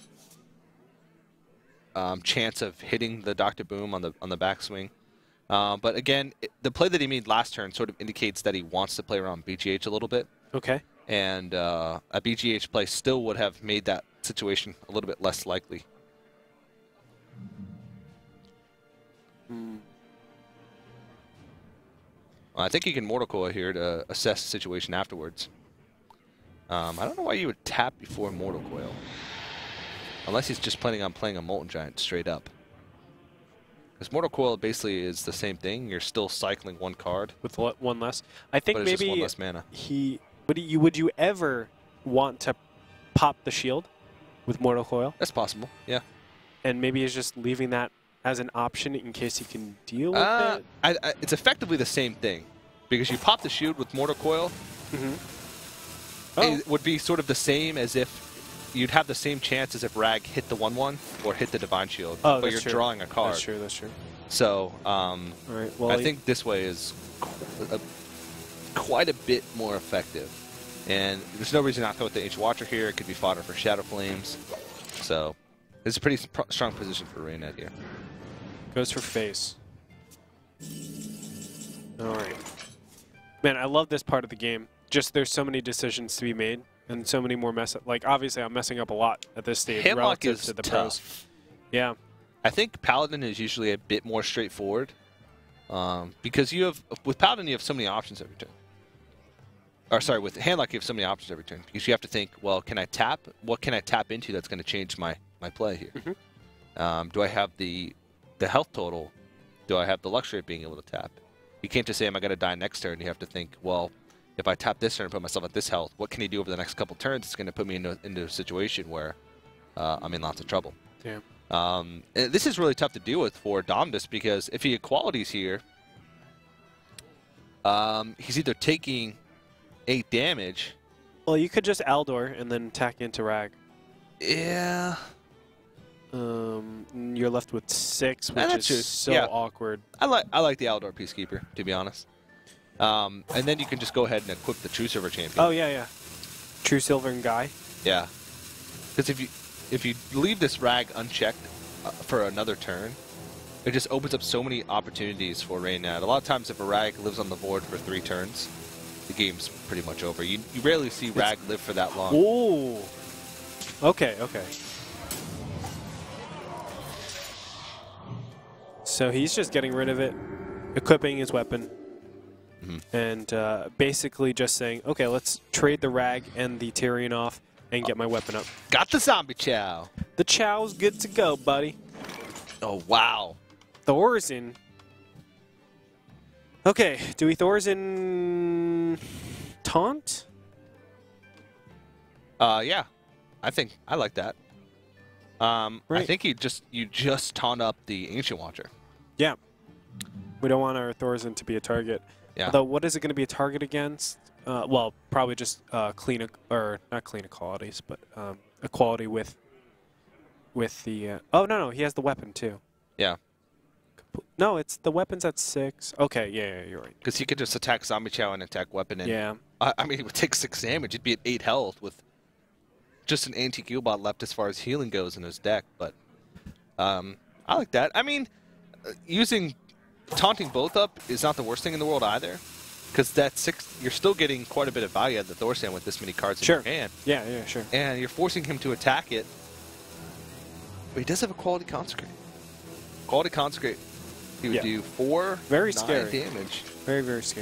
um, chance of hitting the Doctor Boom on the on the backswing. Uh, but again, it, the play that he made last turn sort of indicates that he wants to play around B G H a little bit. Okay. And uh, a B G H play still would have made that situation a little bit less likely. Hmm. Well, I think you can Mortal Coil here to assess the situation afterwards. Um, I don't know why you would tap before Mortal Coil. Unless he's just planning on playing a Molten Giant straight up. Because Mortal Coil basically is the same thing. You're still cycling one card. With one less. I think but it's maybe just one less mana. he would you would you ever want to pop the shield with Mortal Coil? That's possible, yeah. And maybe he's just leaving that as an option in case he can deal with uh, it? I, I, it's effectively the same thing. Because you pop the shield with Mortal Coil, mm-hmm. oh. it would be sort of the same as if you'd have the same chance as if Rag hit the one one or hit the Divine Shield, oh, but you're true. drawing a card. That's true, that's true. So, um, All right, well, I he... think this way is qu a, quite a bit more effective. And there's no reason not to go with the H Watcher here. It could be fodder for Shadow Flames. So, it's a pretty strong position for Reynad here. Goes for face. All right. Man, I love this part of the game. Just there's so many decisions to be made and so many more mess up. Like, obviously, I'm messing up a lot at this stage Handlock relative is to the tough. pros. Yeah. I think Paladin is usually a bit more straightforward um, because you have with Paladin you have so many options every turn. or sorry, with Handlock, you have so many options every turn because you have to think, well, can I tap? What can I tap into that's going to change my my play here? Mm-hmm. um, do I have the the health total? Do I have the luxury of being able to tap? You can't just say, am I going to die next turn? You have to think, well, if I tap this turn and put myself at this health, what can he do over the next couple turns? It's going to put me into, into a situation where uh, I'm in lots of trouble. Yeah. Um, this is really tough to deal with for Domdus because if he equalities here, um, he's either taking eight damage. Well, you could just Aldor and then attack into Rag. Yeah. Um, you're left with six, which Ah, is true. so Yeah. awkward. I like I like the Aldor Peacekeeper, to be honest. Um, and then you can just go ahead and equip the True Silver Champion. Oh yeah, yeah. True Silver and Guy. Yeah. Because if you if you leave this Rag unchecked uh, for another turn, it just opens up so many opportunities for Reynad. A lot of times, if a Rag lives on the board for three turns, the game's pretty much over. You you rarely see Rag it's, live for that long. Ooh. Okay. Okay. So he's just getting rid of it, equipping his weapon, mm-hmm. and uh, basically just saying, okay, let's trade the Rag and the Tyrion off and get my weapon up. Got the Zombie Chow. The Chow's good to go, buddy. Oh, wow. Thorzen. Okay, do we Thorzen taunt? Uh, yeah. I think I like that. Um, right. I think you just you just taunt up the Ancient Watcher. Yeah. We don't want our Thorzen to be a target. Yeah. Although, what is it going to be a target against? Uh, well, probably just uh, clean, or not clean equalities, but um, equality with with the. Uh, oh no, no, he has the weapon too. Yeah. No, it's the weapon's at six. Okay, yeah, yeah, you're right. Because he could just attack Zombie Chow and attack weapon. And, yeah. I, I mean, it would take six damage. It'd be at eight health with just an anti-Q bot left as far as healing goes in his deck. But um, I like that. I mean, using taunting both up is not the worst thing in the world either. Because that six, you're still getting quite a bit of value out of the Thorsan with this many cards sure. in your hand. Yeah, yeah, sure. And you're forcing him to attack it. But he does have a Quality Consecrate. Quality Consecrate, he would yeah. do four, very nine scary. damage. Very, very scary.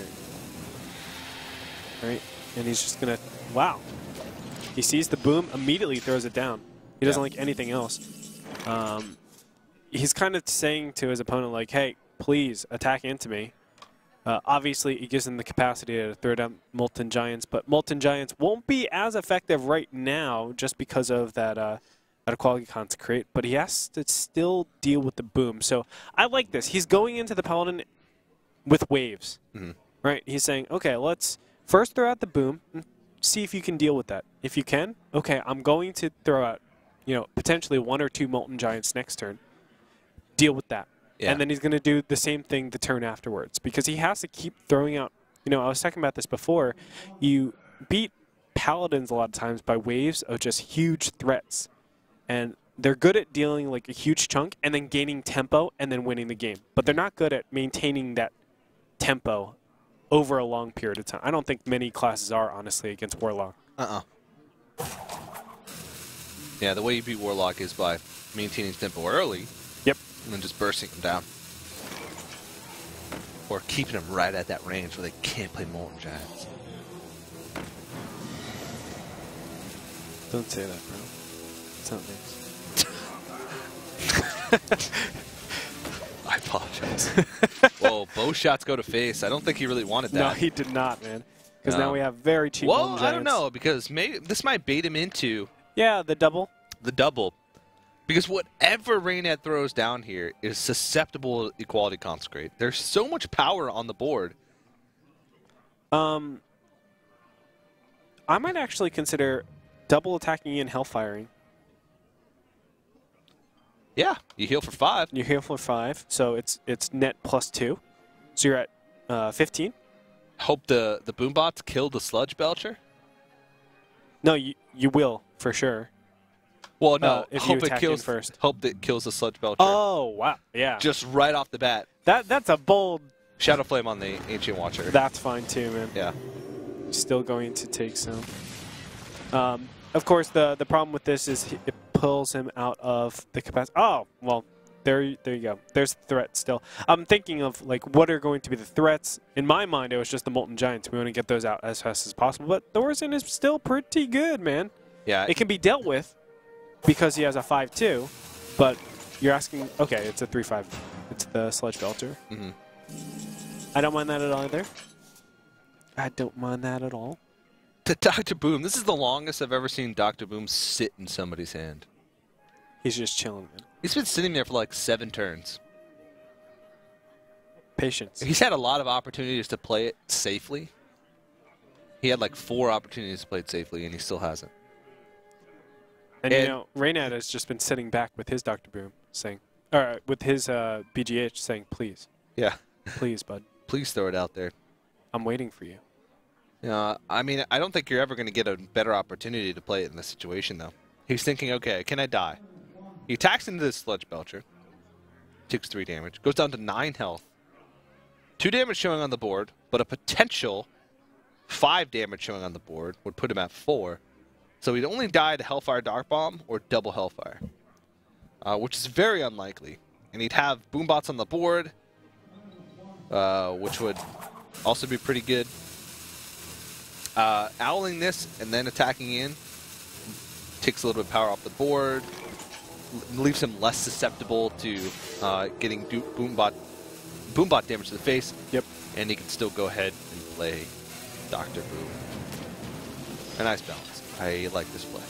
All right, and he's just going to, wow. He sees the boom, immediately throws it down. He doesn't yeah. like anything else. Um, he's kind of saying to his opponent, like, hey, please attack into me. Uh, obviously, it gives him the capacity to throw down Molten Giants, but Molten Giants won't be as effective right now just because of that, uh, that Equality Consecrate, but he has to still deal with the boom. So I like this. He's going into the Paladin with waves, mm-hmm. right? He's saying, okay, let's first throw out the boom and see if you can deal with that. If you can, okay, I'm going to throw out, you know, potentially one or two Molten Giants next turn. Deal with that. Yeah. And then he's going to do the same thing the turn afterwards because he has to keep throwing out. You know, I was talking about this before. You beat Paladins a lot of times by waves of just huge threats. And they're good at dealing like a huge chunk and then gaining tempo and then winning the game. But they're not good at maintaining that tempo over a long period of time. I don't think many classes are, honestly, against Warlock. Uh-uh. Yeah, the way you beat Warlock is by maintaining tempo early. Yep. And then just bursting them down. Or keeping them right at that range where they can't play Molten Giants. Don't say that, bro. It's not nice. I apologize. Whoa, both shots go to face. I don't think he really wanted that. No, he did not, man. Because no. now we have very cheap Well, Molten Giants. I don't know, because maybe this might bait him into... Yeah, the double. The double. Because whatever Reynad throws down here is susceptible to Equality Consecrate. There's so much power on the board. Um, I might actually consider double attacking and hellfiring. Yeah, you heal for five. You heal for five, so it's it's net plus two. So you're at uh, fifteen. Hope the the boombots kill the Sludge Belcher. No, you you will for sure. Well, no. Uh, if hope you it kills first. Hope that kills the Sludge Belcher. Oh wow, yeah. Just right off the bat. That that's a bold. Shadow Flame on the Ancient Watcher. That's fine too, man. Yeah. Still going to take some. Um, of course, the the problem with this is he, it pulls him out of the capacity. Oh well, there, there you go. There's the threat still. I'm thinking of like what are going to be the threats. In my mind, it was just the Molten Giants. We want to get those out as fast as possible. But Thorson is still pretty good, man. Yeah. It can be dealt with because he has a five two, but you're asking, okay, it's a three five. It's the Sledge Belcher. Mm-hmm. I don't mind that at all either. I don't mind that at all. To Doctor Boom, this is the longest I've ever seen Doctor Boom sit in somebody's hand. He's just chilling, man. He's been sitting there for like seven turns. Patience. He's had a lot of opportunities to play it safely. He had like four opportunities to play it safely, and he still hasn't. And, and you know, Reynad has just been sitting back with his Doctor Boom saying, or with his uh, B G H saying, please. Yeah. Please, bud. Please throw it out there. I'm waiting for you. Uh, I mean, I don't think you're ever going to get a better opportunity to play it in this situation, though. He's thinking, okay, can I die? He attacks into this Sledge Belcher. Takes three damage. Goes down to nine health. Two damage showing on the board, but a potential five damage showing on the board would put him at four. So he'd only die to Hellfire Dark Bomb or double Hellfire, uh, which is very unlikely. And he'd have Boombots on the board, uh, which would also be pretty good. Uh, owling this and then attacking in takes a little bit of power off the board, leaves him less susceptible to uh, getting Boombot, Boombot damage to the face. Yep. And he can still go ahead and play Doctor Boom. A nice balance. I like this play.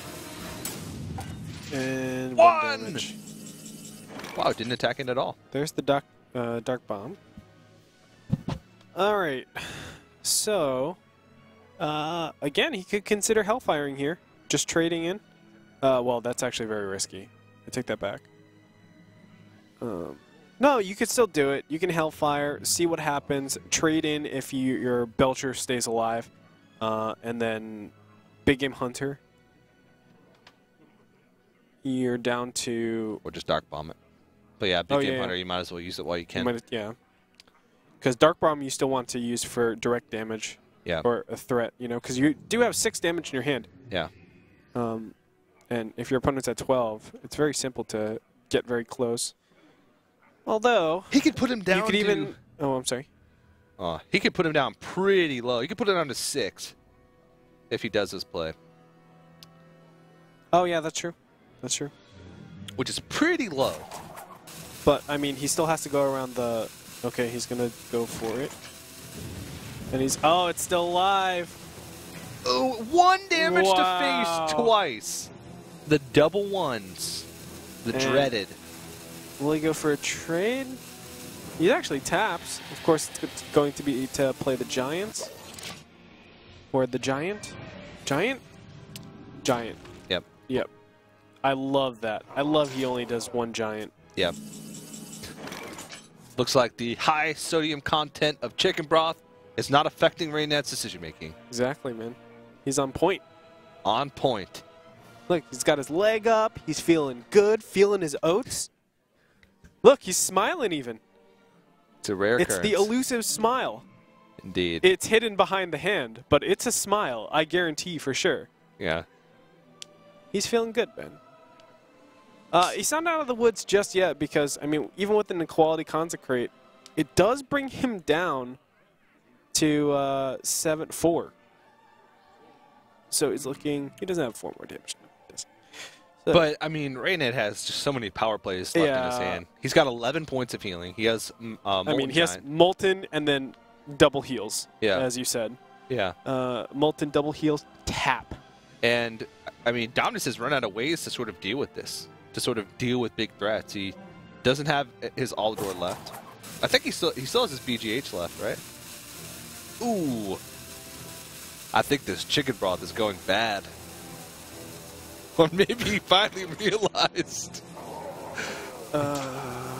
And one! one damage. Wow, didn't attack in at all. There's the dark, uh, dark Bomb. All right. So... Uh, again, he could consider Hellfiring here. Just trading in. Uh, well, that's actually very risky. I take that back. Um, no, you could still do it. You can Hellfire, see what happens, trade in if you, your Belcher stays alive, uh, and then Big Game Hunter. You're down to... Or just Dark Bomb it. But yeah, Big oh, Game yeah, Hunter, yeah. you might as well use it while you can. You might, yeah. Because Dark Bomb you still want to use for direct damage. Yeah. Or a threat, you know, because you do have six damage in your hand. Yeah. Um, and if your opponent's at twelve, it's very simple to get very close. Although he could put him down. You could to, even. Oh, I'm sorry. Uh, he could put him down pretty low. He could put it down to six if he does this play. Oh yeah, that's true. That's true. Which is pretty low. But I mean, he still has to go around the. Okay, he's gonna go for it. And he's, oh, it's still alive. Oh, one damage wow. to face twice. The double ones. The and dreaded. Will he go for a trade? He actually taps. Of course, it's going to be to play the Giants. Or the Giant. Giant? Giant. Yep. Yep. I love that. I love he only does one Giant. Yep. Looks like the high sodium content of chicken broth is not affecting Reynad's decision making. Exactly, man. He's on point. On point. Look, he's got his leg up. He's feeling good, feeling his oats. Look, he's smiling even. It's a rare It's occurrence. the elusive smile. Indeed. It's hidden behind the hand, but it's a smile, I guarantee for sure. Yeah. He's feeling good, man. Uh, he's not out of the woods just yet because, I mean, even with an Equality Consecrate, it does bring him down to uh, seven four. So he's looking... He doesn't have four more damage. No, he doesn't. So, but, I mean, Reynad has just so many power plays left yeah. in his hand. He's got eleven points of healing. He has uh, I mean, he has Giant. Molten and then double heals, Yeah. as you said. Yeah. Uh, Molten, double heals, tap. And, I mean, Domdus has run out of ways to sort of deal with this, to sort of deal with big threats. He doesn't have his Aldor left. I think he still he still has his B G H left, right? Ooh. I think this chicken broth is going bad. Or maybe he finally realized. Uh,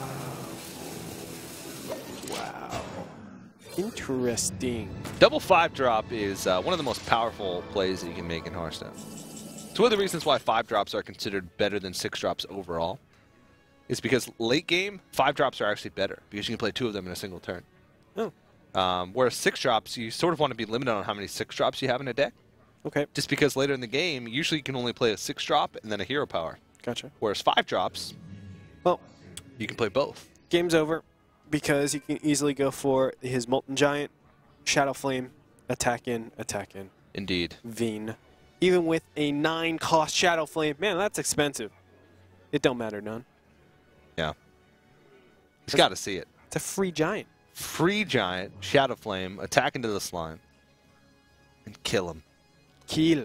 wow. Interesting. Double five drop is uh, one of the most powerful plays that you can make in Hearthstone. It's one of the reasons why five drops are considered better than six drops overall. Is because late game, five drops are actually better because you can play two of them in a single turn. Oh. Um, whereas six drops, you sort of want to be limited on how many six drops you have in a deck. Okay. Just because later in the game, usually you can only play a six drop and then a hero power. Gotcha. Whereas five drops, Well, You can play both. Game's over because he can easily go for his Molten Giant, Shadow Flame, attack in, attack in. Indeed. Veen. Even with a nine cost Shadow Flame, man, that's expensive. It don't matter none. Yeah. He's got to see it. It's a free giant. Free giant, Shadow Flame, attack into the slime. And kill him. Kill.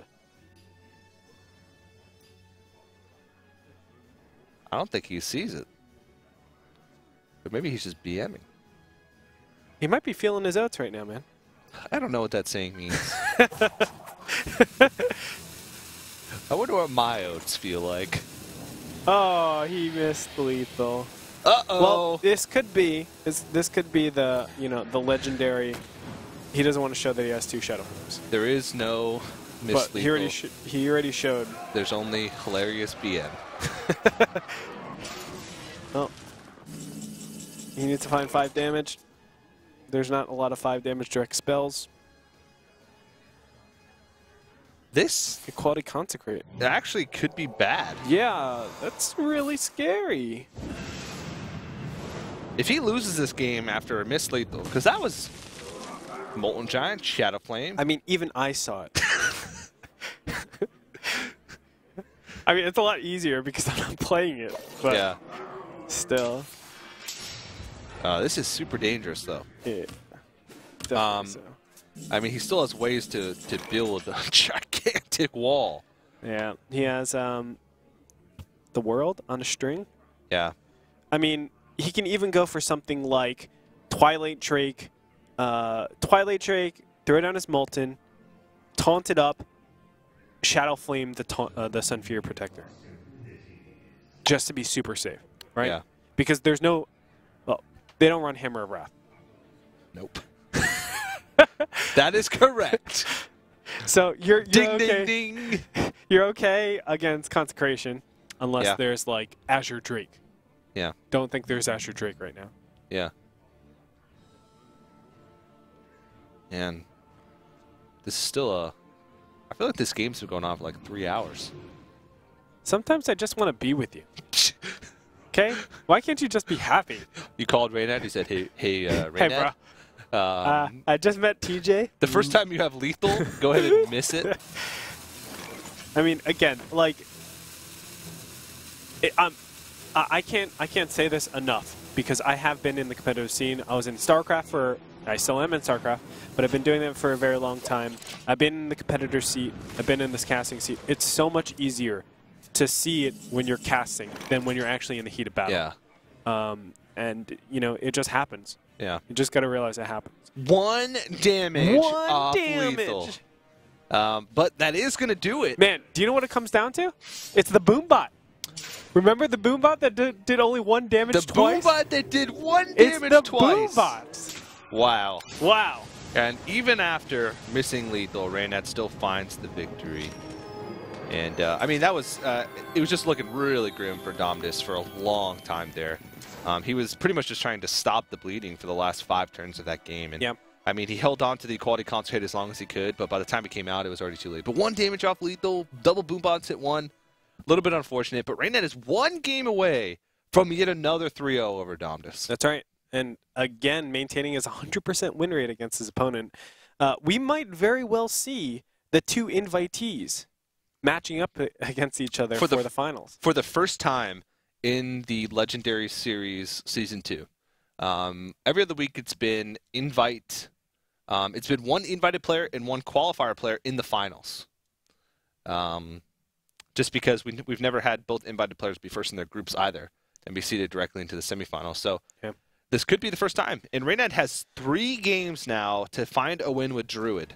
I don't think he sees it. But maybe he's just BMing. He might be feeling his oats right now, man. I don't know what that saying means. I wonder what my oats feel like. Oh, he missed lethal. Uh-oh. Well, this could be this this could be the you know the legendary. He doesn't want to show that he has two Shadow Flames. There is no miss But he already sh he already showed. There's only hilarious B M. Oh, he needs to find five damage. There's not a lot of five damage direct spells. This Equality Consecrate. actually could be bad. Yeah, that's really scary. If he loses this game after a miss lethal, because that was Molten Giant, Shadow Flame. I mean, even I saw it. I mean, it's a lot easier because I'm not playing it. But yeah. still. Uh, this is super dangerous, though. Yeah. Definitely Um, so. I mean, he still has ways to, to build a gigantic wall. Yeah, he has um, the world on a string. Yeah. I mean, he can even go for something like Twilight Drake, uh, Twilight Drake, throw down his Molten, taunt it up, Shadow Flame the ta uh, the Sunfear Protector, just to be super safe, right? Yeah. Because there's no, well, they don't run Hammer of Wrath. Nope. That is correct. So you're, you're Ding, okay. ding, ding. You're okay against Consecration, unless Yeah. there's like Azure Drake. Yeah. Don't think there's Azure Drake right now. Yeah. And this is still a... I feel like this game's been going on for like three hours. Sometimes I just want to be with you. Okay? Why can't you just be happy? You called Reynad. He said, hey, hey uh, Reynad. Hey, bro. Um, Uh, I just met T J. the first time you have lethal, go ahead and miss it. I mean, again, like, it, um, I I can't, I can't say this enough because I have been in the competitive scene. I was in StarCraft for, I still am in StarCraft, but I've been doing that for a very long time. I've been in the competitor seat. I've been in this casting seat. It's so much easier to see it when you're casting than when you're actually in the heat of battle. Yeah. Um, and you know, it just happens. Yeah. You just got to realize it happens. One damage One off damage. lethal. Um, but that is going to do it. Man, do you know what it comes down to? It's the Boombot. Remember the Boombot that did, did only one damage The twice? Boombot that did one It's damage the twice. Boombot. Wow. Wow. And even after missing lethal, Reynad still finds the victory. And, uh, I mean, that was, uh, it was just looking really grim for Domdus for a long time there. Um, he was pretty much just trying to stop the bleeding for the last five turns of that game. And Yep. I mean, he held on to the Equality Consecrate as long as he could, but by the time it came out, it was already too late. But one damage off lethal, double Boombots hit one. A little bit unfortunate, but Reynad is one game away from yet another three oh over Domdus. That's right. And again, maintaining his one hundred percent win rate against his opponent. Uh, we might very well see the two invitees matching up against each other for, For the, the- finals. For the first time in the Legendary Series Season two. Um, every other week it's been invite. Um, it's been one invited player and one qualifier player in the finals. Um, just because we, we've never had both invited players be first in their groups either and be seeded directly into the semifinals. So Yeah. this could be the first time. And Reynad has three games now to find a win with Druid.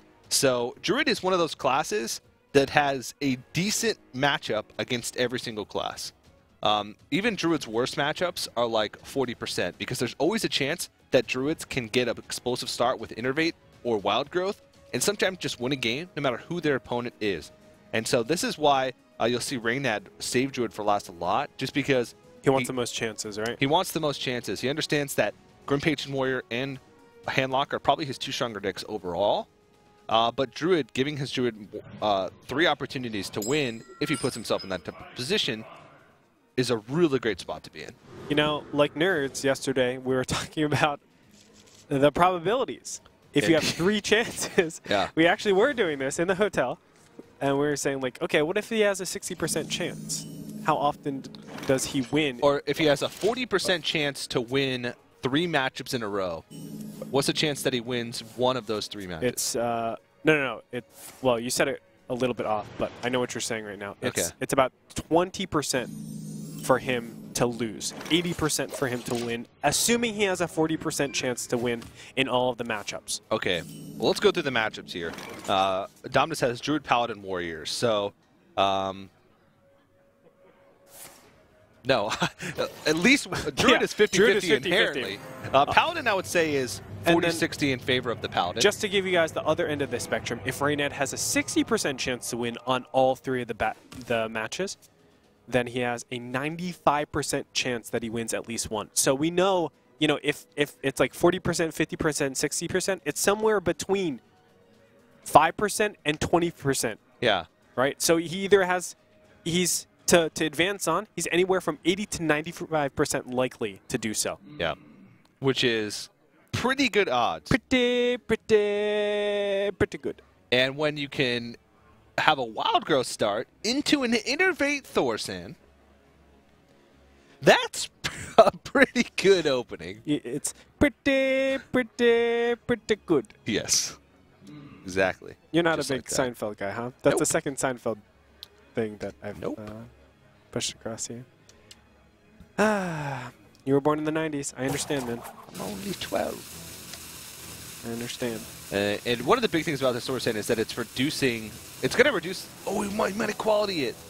So Druid is one of those classes that has a decent matchup against every single class. Um, even Druid's worst matchups are like forty percent because there's always a chance that Druids can get an explosive start with Innervate or Wild Growth and sometimes just win a game no matter who their opponent is. And so this is why uh, you'll see Reynad save Druid for last a lot, just because He wants he, the most chances, right? he wants the most chances. He understands that Grim Patron Warrior and Handlock are probably his two stronger decks overall. Uh, but Druid, giving his Druid uh, three opportunities to win if he puts himself in that type of position, is a really great spot to be in. You know, like nerds yesterday, we were talking about the probabilities. If you have three chances, yeah. we actually were doing this in the hotel, and we were saying, like, okay, what if he has a sixty percent chance? How often does he win? Or if he has a forty percent chance to win three matchups in a row, what's the chance that he wins one of those three matches? It's, uh, no, no, no. It, well, you said it a little bit off, but I know what you're saying right now. It's, okay. It's about twenty percent for him to lose, eighty percent for him to win, assuming he has a forty percent chance to win in all of the matchups. Okay, well, let's go through the matchups here. Uh, Domdus has Druid, Paladin, Warriors. So, um, no, at least Druid yeah, is fifty fifty inherently. Uh, Oh. Paladin, I would say, is forty sixty in favor of the Paladin. Just to give you guys the other end of the spectrum, if Reynad has a sixty percent chance to win on all three of the ba the matches, then he has a ninety-five percent chance that he wins at least one. So we know, you know, if, if it's like forty percent, fifty percent, sixty percent, it's somewhere between five percent and twenty percent. Yeah. Right? So he either has, he's, to, to advance on, he's anywhere from eighty to ninety-five percent likely to do so. Yeah. Which is pretty good odds. Pretty, pretty, pretty good. And when you can have a wild growth start into an Innervate Thorsan, that's a pretty good opening. It's pretty, pretty, pretty good. Yes. Exactly. You're not Just a big like that. Seinfeld guy, huh? That's Nope. the second Seinfeld thing that I've Nope. uh, pushed across here. Ah, you were born in the nineties. I understand, man. I'm only twelve. I understand. Uh, and one of the big things about this Thorsan is that it's reducing... It's going to reduce... Oh, we might, might equality it.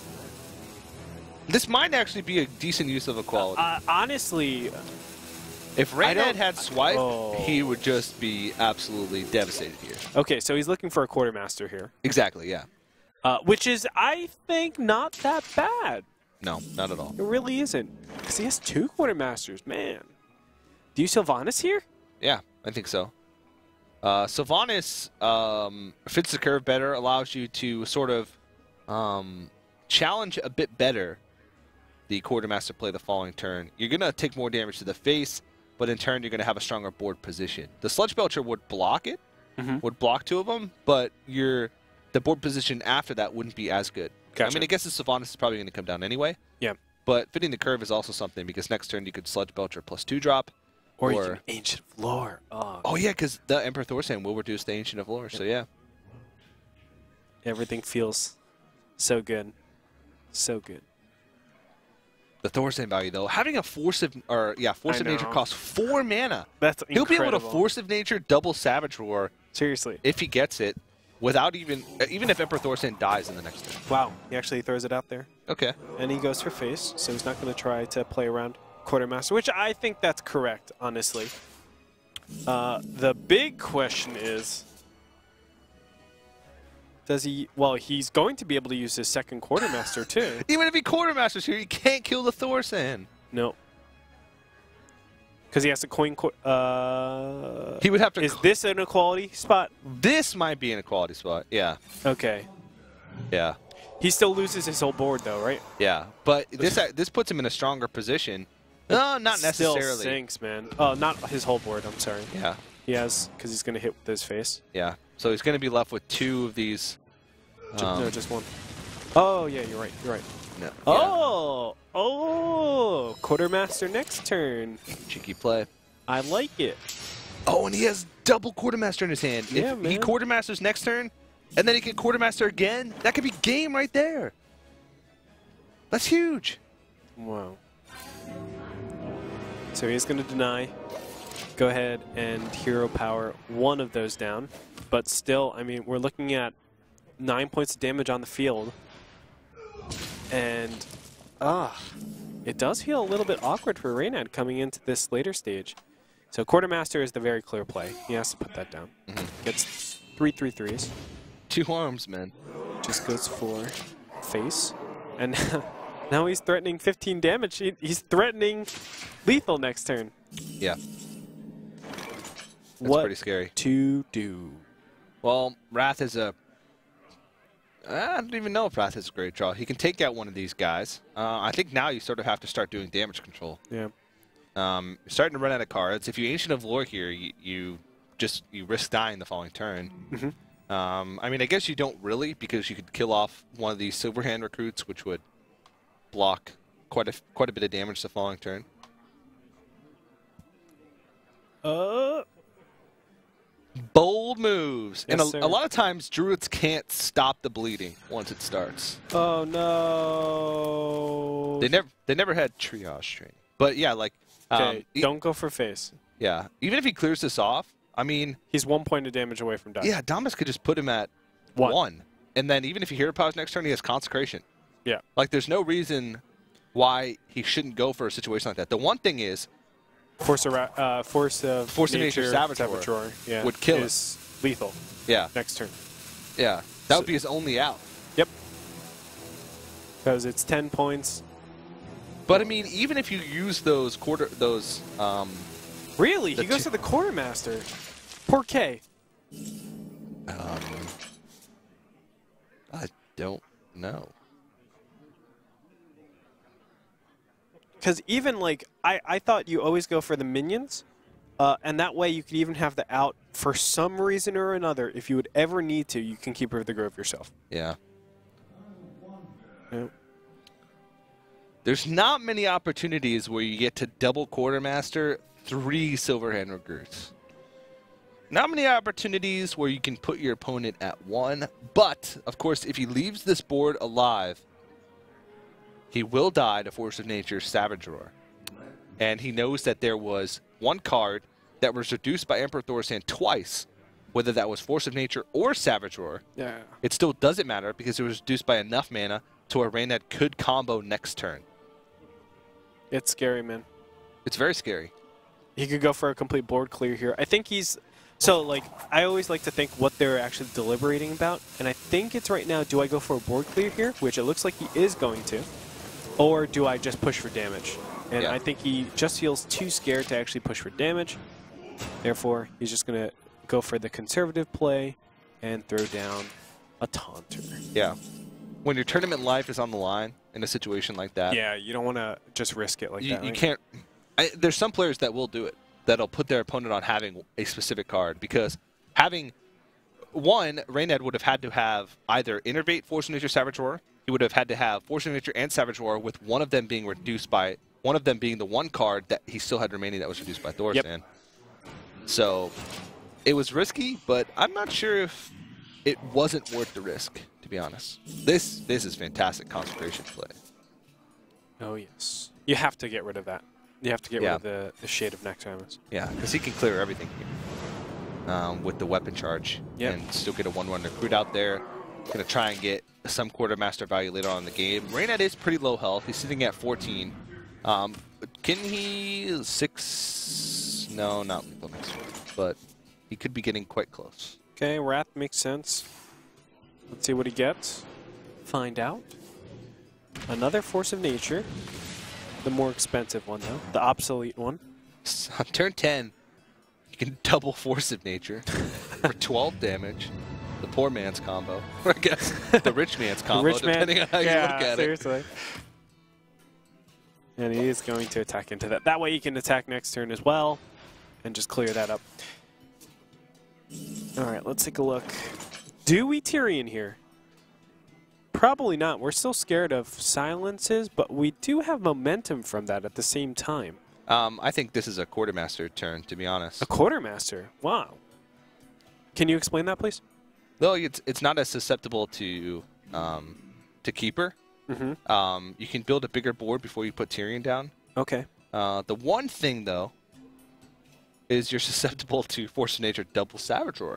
This might actually be a decent use of equality. Uh, honestly... If I don't- Reynad had Swipe, Oh. he would just be absolutely devastated here. Okay, so he's looking for a quartermaster here. Exactly, yeah. Uh, which is, I think, not that bad. No, not at all. It really isn't. Because he has two quartermasters, man. Do you Sylvanas here? Yeah, I think so. Uh, Sylvanas um, fits the curve better, allows you to sort of um, challenge a bit better the Quartermaster play the following turn. You're going to take more damage to the face, but in turn you're going to have a stronger board position. The Sludge Belcher would block it, Mm-hmm. would block two of them, but your the board position after that wouldn't be as good. Gotcha. I mean, I guess the Sylvanas is probably going to come down anyway. Yeah. But fitting the curve is also something, because next turn you could Sludge Belcher plus two drop. Or, Or- you can Ancient of Lore. Oh, Oh yeah, because the Emperor Thorsan will reduce the Ancient of Lore, so yeah. everything feels so good. So good. The Thorsan value, though, having a Force of, or yeah, Force I of Nature know. costs four mana. That's He'll incredible. be able to Force of Nature double Savage Roar Seriously. if he gets it, without even, even if Emperor Thorsan dies in the next turn. Wow. He actually throws it out there. Okay. And he goes for face, so he's not going to try to play around Quartermaster, which I think that's correct, honestly. Uh, the big question is, does he, well, he's going to be able to use his second Quartermaster, too. Even if he Quartermasters here, he can't kill the Thorsan. No. Because he has to coin, qu uh... He would have to. Is this an equality spot? This might be an equality spot. Yeah. Okay. Yeah. He still loses his whole board, though, right? Yeah. But this this puts him in a stronger position. No, not necessarily. Still sinks, man. Oh, not his whole board, I'm sorry. Yeah. He has, because he's going to hit with his face. Yeah. So he's going to be left with two of these. Ju- Um, no, just one. Oh, yeah, you're right. You're right. no, yeah. Oh! Oh! Quartermaster next turn. Cheeky play. I like it. Oh, and he has double Quartermaster in his hand. Yeah, if man. he Quartermasters next turn, and then he can Quartermaster again, that could be game right there. That's huge. Wow. So he's going to deny. Go ahead and hero power one of those down. But still, I mean, we're looking at nine points of damage on the field. And, ah, it does feel a little bit awkward for Reynad coming into this later stage. So Quartermaster is the very clear play. He has to put that down. Mm-hmm. Gets three three threes. Two arms, man. Just goes for face. And now he's threatening fifteen damage. He, he's threatening lethal next turn. Yeah. That's What pretty scary. to do? Well, Wrath is a I don't even know if Wrath is a great draw. He can take out one of these guys. Uh, I think now you sort of have to start doing damage control. Yeah. Um, you're starting to run out of cards. If you Ancient of Lore here, you, you just you risk dying the following turn. Mm-hmm. um, I mean, I guess you don't really, because you could kill off one of these Silverhand recruits, which would block quite a quite a bit of damage the following turn. Uh. Bold moves. Yes, and sir. a, a lot of times, Druids can't stop the bleeding once it starts. Oh no. They never they never had triage training. But yeah, like um, Okay, e don't go for face. yeah, even if he clears this off, I mean, He's one point of damage away from dying. yeah, Domdus could just put him at One. one. And then even if he hero powers next turn, he has consecration. Yeah. Like, there's no reason why he shouldn't go for a situation like that. The one thing is, Force, of, uh, force of Force of Nature Savage Roar, yeah, would kill is lethal yeah, next turn. yeah, that So- would be his only out. Yep. Because it's ten points. But I mean, even if you use those quarter, those, um, Really? The He goes two- to the quartermaster. Poor K. um, I don't know. Because even like I, I thought you always go for the minions, uh, and that way you could even have the out for some reason or another. If you would ever need to, you can keep River the Grove yourself. Yeah. Yeah. There's not many opportunities where you get to double quartermaster three Silverhand recruits. Not many opportunities where you can put your opponent at one, but of course, if he leaves this board alive, he will die to Force of Nature Savage Roar. And he knows that there was one card that was reduced by Emperor Thor's hand twice, whether that was Force of Nature or Savage Roar. Yeah. It still doesn't matter because it was reduced by enough mana to where Reynad could combo next turn. It's scary, man. It's very scary. He could go for a complete board clear here. I think he's so like I always like to think what they're actually deliberating about, and I think it's right now. Do I go for a board clear here, which it looks like he is going to, or do I just push for damage? And Yeah. I think he just feels too scared to actually push for damage. Therefore, he's just gonna go for the conservative play and throw down a taunter. Yeah. When your tournament life is on the line in a situation like that, Yeah, you don't want to just risk it like you, that. you right? can't. I, there's some players that will do it, that'll put their opponent on having a specific card, because having one, Reynad would have had to have either Innervate Force of Nature Savage Roar. He would have had to have Force of Nature and Savage Roar, with one of them being reduced by one of them being the one card that he still had remaining that was reduced by Thor's Yep. hand. So it was risky, but I'm not sure if it wasn't worth the risk, to be honest. This this is fantastic consecration play. Oh yes, you have to get rid of that. You have to get Yeah. rid of the, the Shade of Noctimus. Yeah, because he can clear everything here um, with the weapon charge Yep. and still get a one one recruit out there. Going to try and get some quartermaster value later on in the game. Reynad is pretty low health. He's sitting at fourteen. Um, can he six? No, not lethal next turn, but he could be getting quite close. Okay, Wrath makes sense. Let's see what he gets. Find out. Another Force of Nature. The more expensive one, though. The obsolete one. So on turn ten, you can double Force of Nature for twelve damage. The poor man's combo. Or I guess the rich man's combo, Rich man, depending on how yeah, you look at seriously. it. And he is going to attack into that. That way he can attack next turn as well and just clear that up. All right, let's take a look. Do we Tyrion here? Probably not. We're still scared of silences, but we do have momentum from that at the same time. Um, I think this is a quartermaster turn, to be honest. A quartermaster. Wow. Can you explain that, please? Though it's it's not as susceptible to um, to keeper. Mm-hmm. Um, you can build a bigger board before you put Tyrion down. Okay. Uh, the one thing though is you're susceptible to Force of Nature double Savage Roar,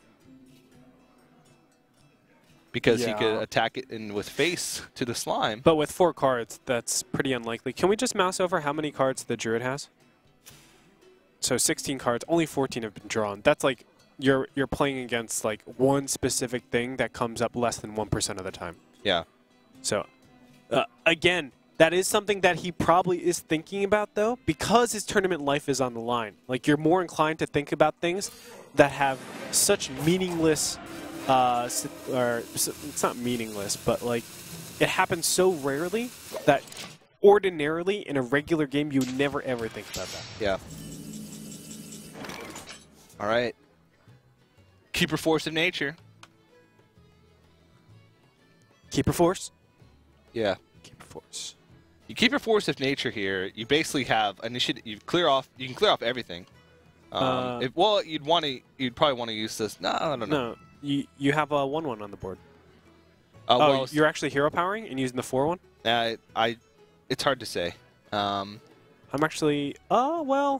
because he Yeah. could attack it in with face to the slime. But with four cards, that's pretty unlikely. Can we just mouse over how many cards the Druid has? So sixteen cards, only fourteen have been drawn. That's like you're you're playing against like one specific thing that comes up less than one percent of the time. Yeah. So uh, again, that is something that he probably is thinking about, though, because his tournament life is on the line. Like, you're more inclined to think about things that have such meaningless uh, s- or s- it's not meaningless, but like it happens so rarely that ordinarily in a regular game you would never ever think about that. Yeah. All right. Keeper Force of Nature. Keeper Force? Yeah. Keeper Force. You keep your Force of Nature here. You basically have initiative. You clear off. You can clear off everything. Um, Uh, if, well, you'd want to. You'd probably want to use this. No, I don't know. No, you you have a one one on the board. Uh, Oh, well, you're actually hero powering and using the four one? I, I, it's hard to say. Um, I'm actually. Oh well.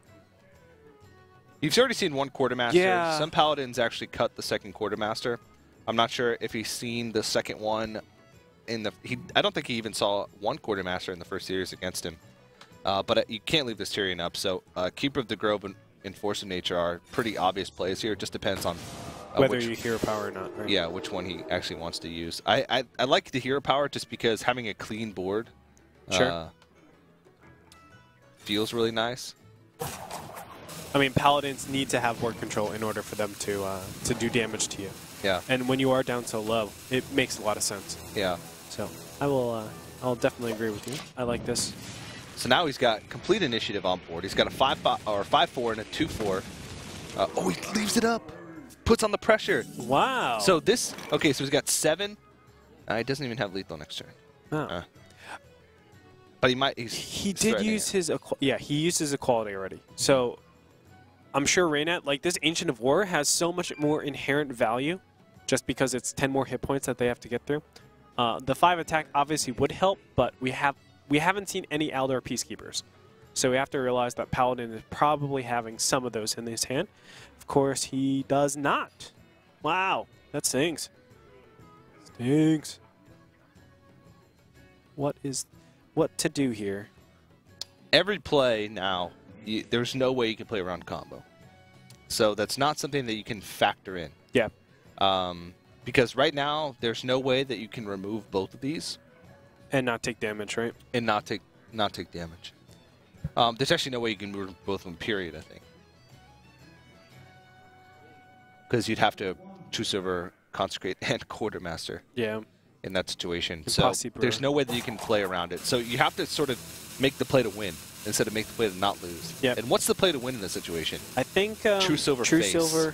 you've already seen one Quartermaster. Yeah. Some Paladins actually cut the second Quartermaster. I'm not sure if he's seen the second one. In the he, I don't think he even saw one Quartermaster in the first series against him. Uh, but uh, you can't leave this Tyrion up. So uh, Keeper of the Grove and, and Force of Nature are pretty obvious plays here. It just depends on uh, Whether which, you hero power or not, right? yeah, which one he actually wants to use. I I, I like the hero power just because having a clean board Sure. uh, feels really nice. I mean, Paladins need to have board control in order for them to uh, to do damage to you. Yeah, And when you are down so low, it makes a lot of sense. yeah. So I will, uh, I'll definitely agree with you. I like this. So now he's got complete initiative on board. He's got a five five or five four and a two four. Uh, oh, he leaves it up, puts on the pressure. Wow. So this okay. So he's got seven. Uh, he doesn't even have lethal next turn. Oh. Uh, but he might. He's, he he's did threatening use it. his equ yeah he used his equality already. So I'm sure Reynad, like this Ancient of War, has so much more inherent value, just because it's ten more hit points that they have to get through. Uh, the five attack obviously would help, but we have we haven't seen any Aldor Peacekeepers, so we have to realize that Paladin is probably having some of those in his hand. Of course, he does not. Wow, that stings. Stings. What is what to do here? Every play now, you, there's no way you can play around combo. So that's not something that you can factor in. Yeah. Um, because right now, there's no way that you can remove both of these And not take damage, right? and not take not take damage. Um, there's actually no way you can remove both of them. Period. I think. Because you'd have to choose over Consecrate and Quartermaster Yeah. in that situation. Impossible. So there's no way that you can play around it. So you have to sort of make the play to win instead of make the play to not lose. Yep. And what's the play to win in this situation? I think um, True Silver True face. Silver.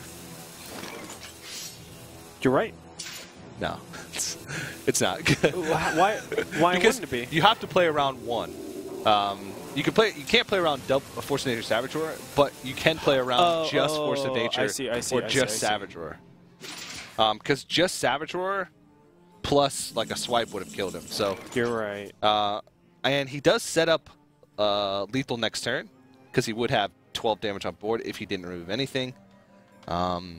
You're right. No, it's, it's not. why? Why, why because wouldn't it be? you have to play around one. Um, you can play. You can't play around double Force of Nature Saboteur, but you can play around Oh, just Force of oh, Nature I see, I see, or I see, just I see. Saboteur. Because just Saboteur plus like a swipe would have killed him. So. You're right. Uh, and he does set up uh, lethal next turn because he would have twelve damage on board if he didn't remove anything. Um,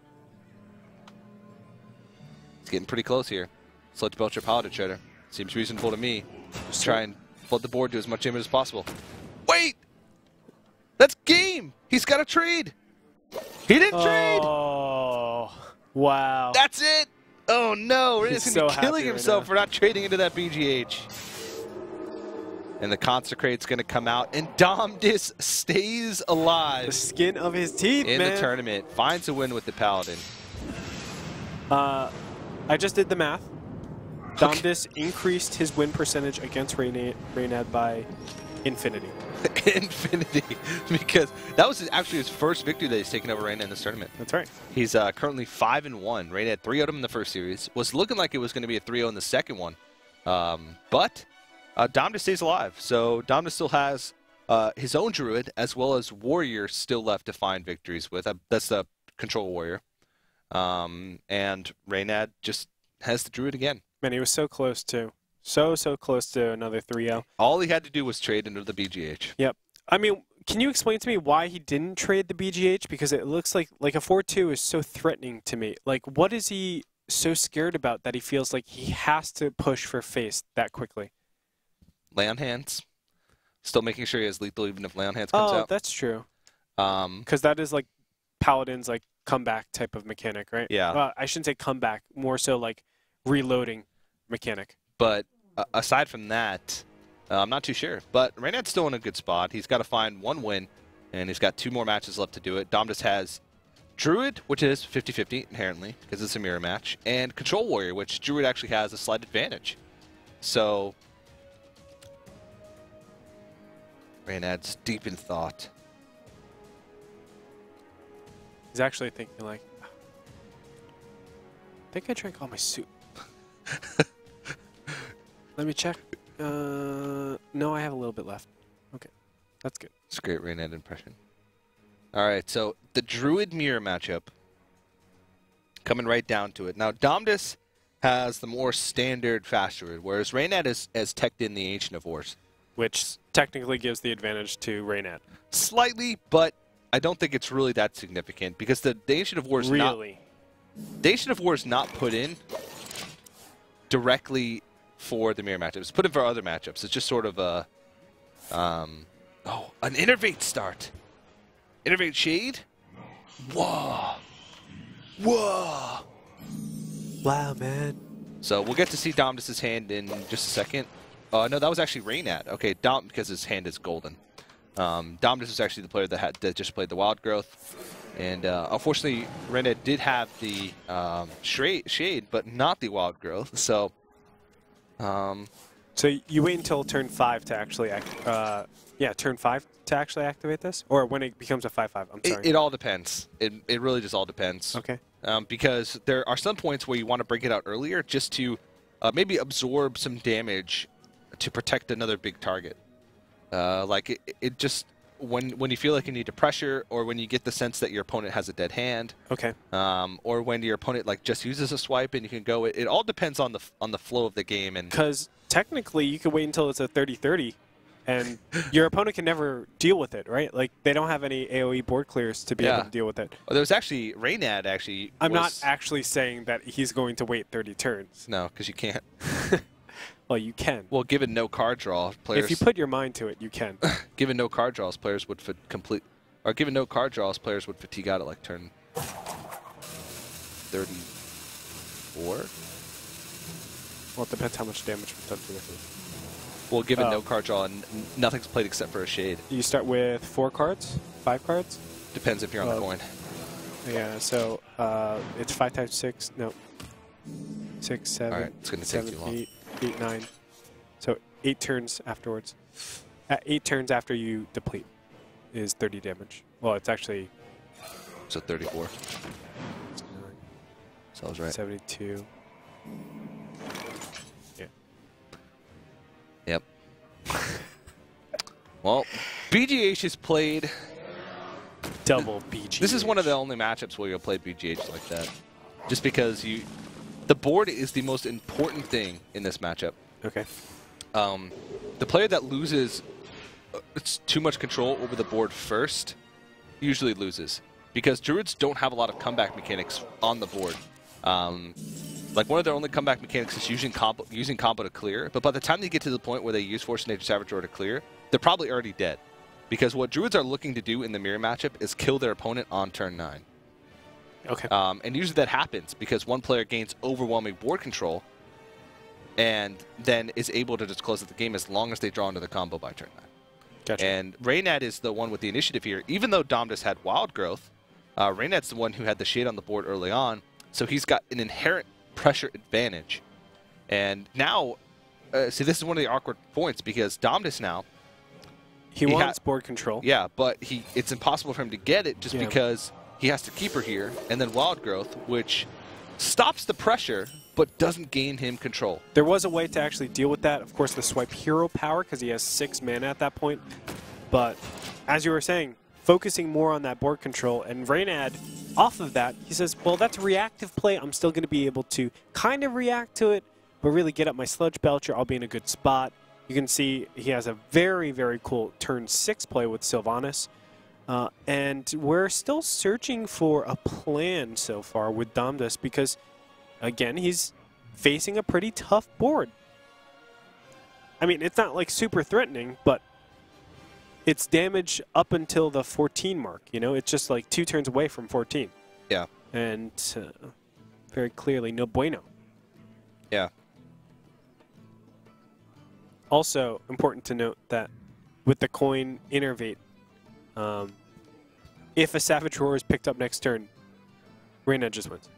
it's getting pretty close here. Sludge Belcher Paladin Shredder. Seems reasonable to me. Just try and flood the board to as much damage as possible. Wait! That's game! He's got a trade! He didn't trade! Oh, wow. That's it! Oh no, Reynad's He's gonna so be killing happy right himself now. for not trading into that B G H. And the Consecrate's gonna come out, and Domdus stays the alive skin of his teeth, in man. the tournament. Finds a win with the Paladin. Uh, I just did the math. Domdus increased his win percentage against Reynad, Reynad by infinity. Infinity. Because that was actually his first victory that he's taken over Reynad in this tournament. That's right. He's uh, currently five and one. Reynad three oh'd him in the first series. Was looking like it was going to be a three oh in the second one. Um, but uh, Domdus stays alive. So Domdus still has uh, his own Druid as well as Warrior still left to find victories with. Uh, that's the Control Warrior. Um, and Reynad just has the Druid again. Man, he was so close, too. So, so close to another three oh. All he had to do was trade into the B G H. Yep. I mean, can you explain to me why he didn't trade the B G H? Because it looks like like a four two is so threatening to me. Like, what is he so scared about that he feels like he has to push for face that quickly? Lay on hands. Still making sure he has lethal even if Lay on hands comes Oh, out. that's true. Um, Because that is like Paladin's like comeback type of mechanic, right? Yeah. Well, I shouldn't say comeback, more so like reloading mechanic. but uh, aside from that, uh, I'm not too sure. But Reynad's still in a good spot. He's got to find one win, and he's got two more matches left to do it. Domdus has Druid, which is fifty fifty inherently, because it's a mirror match, and Control Warrior, which Druid actually has a slight advantage. So, Reynad's deep in thought. He's actually thinking like, I think I drank all my soup. Let me check. Uh, no, I have a little bit left. Okay, that's good. It's a great Reynad impression. All right, so the Druid mirror matchup, coming right down to it. Now, Domdus has the more standard fast Druid, whereas Reynad is, has teched in the Ancient of Wars. Which technically gives the advantage to Reynad. Slightly, but I don't think it's really that significant because the, the Ancient of Wars really, not, the Ancient of Wars not put in directly for the mirror matchups. It's put in for other matchups. It's just sort of a um, oh, an Innervate start. Innervate Shade. Whoa, whoa, wow, man. So we'll get to see Domdus' hand in just a second. Uh, no, that was actually Reynad. Okay, Dom, because his hand is golden. Um, Domdus is actually the player that, had, that just played the Wild Growth. And uh, unfortunately, Reynad did have the um, Shade, but not the Wild Growth. So, um, so you wait until turn five to actually, act, uh, yeah, turn five to actually activate this? Or when it becomes a five five, I'm sorry. It, it all depends. It, it really just all depends. Okay. Um, because there are some points where you want to break it out earlier just to uh, maybe absorb some damage to protect another big target. Uh, like it, it just when when you feel like you need to pressure, or when you get the sense that your opponent has a dead hand. Okay. Um, or when your opponent like just uses a swipe and you can go. It, it all depends on the on the flow of the game. And because technically you could wait until it's a thirty thirty, and your opponent can never deal with it, right? Like they don't have any A O E board clears to be yeah. able to deal with it. Well, there was actually Reynad actually. I'm was, not actually saying that he's going to wait thirty turns. No, because you can't. Well, you can. Well, given no card draw, players. If you put your mind to it, you can. Given no card draws, players would fa complete, or given no card draws, players would fatigue out at like turn thirty-four. Well, it depends how much damage was done to it. Well, given Oh. no card draw and nothing's played except for a Shade. You start with four cards, five cards. Depends if you're on Uh, the coin. Yeah, so uh, it's five times six. No, six, seven, All right, it's gonna take seven, too long. eight, eight, nine. So eight turns afterwards. At eight turns after you deplete is thirty damage. Well, it's actually So thirty-four. So I was right. seventy-two. Yeah. Yep. Well, B G H is played. Double B G H. This is one of the only matchups where you'll play B G H like that, just because you, the board is the most important thing in this matchup. Okay. Um, the player that loses uh, it's too much control over the board first usually loses, because Druids don't have a lot of comeback mechanics on the board. Um, like one of their only comeback mechanics is using combo, using combo to clear, but by the time they get to the point where they use Force of Nature Saboteur to clear, they're probably already dead. Because what Druids are looking to do in the mirror matchup is kill their opponent on turn nine. Okay. Um, and usually that happens because one player gains overwhelming board control and then is able to just close out the game as long as they draw into the combo by turn nine. Gotcha. And Reynad is the one with the initiative here. Even though Domdus had Wild Growth, uh, Reynad's the one who had the Shade on the board early on, so he's got an inherent pressure advantage. And now, uh, see, this is one of the awkward points because Domdus now, he, he wants board control. yeah, but he it's impossible for him to get it just Yeah. because he has to keep her here, and then Wild Growth, which stops the pressure but doesn't gain him control. There was a way to actually deal with that. Of course, the swipe hero power, because he has six mana at that point. But as you were saying, focusing more on that board control, and Reynad, off of that, he says, well, that's a reactive play. I'm still going to be able to kind of react to it, but really get up my Sludge Belcher. I'll be in a good spot. You can see he has a very, very cool turn six play with Sylvanas. Uh, and we're still searching for a plan so far with Domdus because, again, he's facing a pretty tough board. I mean, it's not like super threatening, but it's damage up until the fourteen mark. You know, it's just like two turns away from fourteen. Yeah. And uh, very clearly, no bueno. Yeah. Also, important to note that with the coin Innervate, um, if a Savage Roar is picked up next turn, Reynad just wins.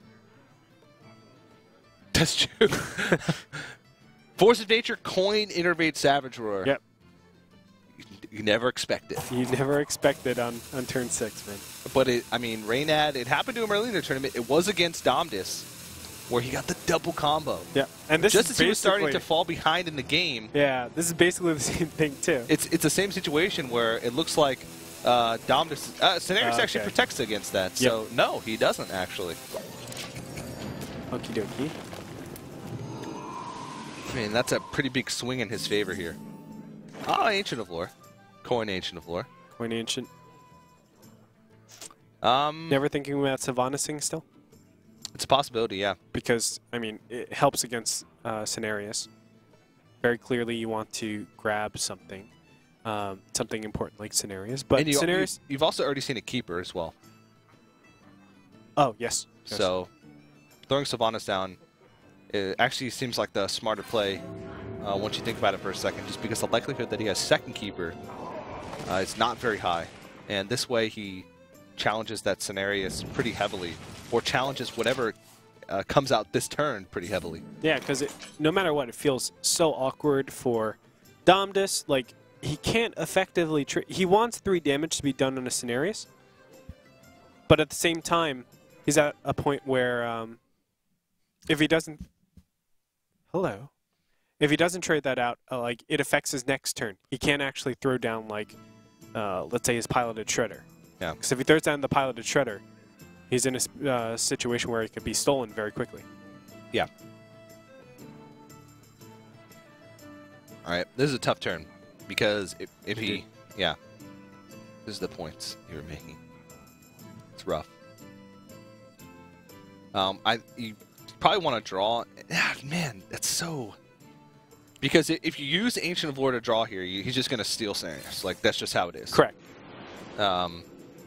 That's true. Force of Nature, coin, Innervate, Savage Roar. Yep. You, you never expect it. You never expect it on, on turn six, man. But, it, I mean, Reynad, it happened to him early in the tournament. It was against Domdus, where he got the double combo. Yeah. And this Just is as he was starting to fall behind in the game. Yeah, this is basically the same thing, too. It's it's the same situation where it looks like uh, Domdus, uh, Cenarius Uh, okay. actually protects against that. Yep. So, no, he doesn't, actually. Okie dokie. I mean, that's a pretty big swing in his favor here. Ah, Ancient of Lore. Coin Ancient of Lore. Coin Ancient. Um, Never thinking about Sylvanising still? It's a possibility, yeah. Because, I mean, it helps against uh, Cenarius. Very clearly you want to grab something. Um, something important like Cenarius. But and you, Cenarius... you, you've also already seen a Keeper as well. Oh, yes. yes. So, throwing Sylvanas down, it actually seems like the smarter play uh, once you think about it for a second, just because the likelihood that he has second Keeper uh, is not very high. And this way he challenges that Cenarius pretty heavily, or challenges whatever uh, comes out this turn pretty heavily. Yeah, because no matter what, it feels so awkward for Domdus. Like, he can't effectively... Tr he wants three damage to be done on a Cenarius, but at the same time, he's at a point where um, if he doesn't... Hello. If he doesn't trade that out, uh, like, it affects his next turn. He can't actually throw down, like, uh, let's say his piloted Shredder. Yeah. Because if he throws down the piloted Shredder, he's in a uh, situation where he could be stolen very quickly. Yeah. All right, this is a tough turn because if, if he, yeah, this is the points you were making. It's rough. Um, I you probably want to draw. Ah, man, that's so. Because if you use Ancient of Lore to draw here, you, he's just going to steal Cenarius. Like, that's just how it is. Correct. Um,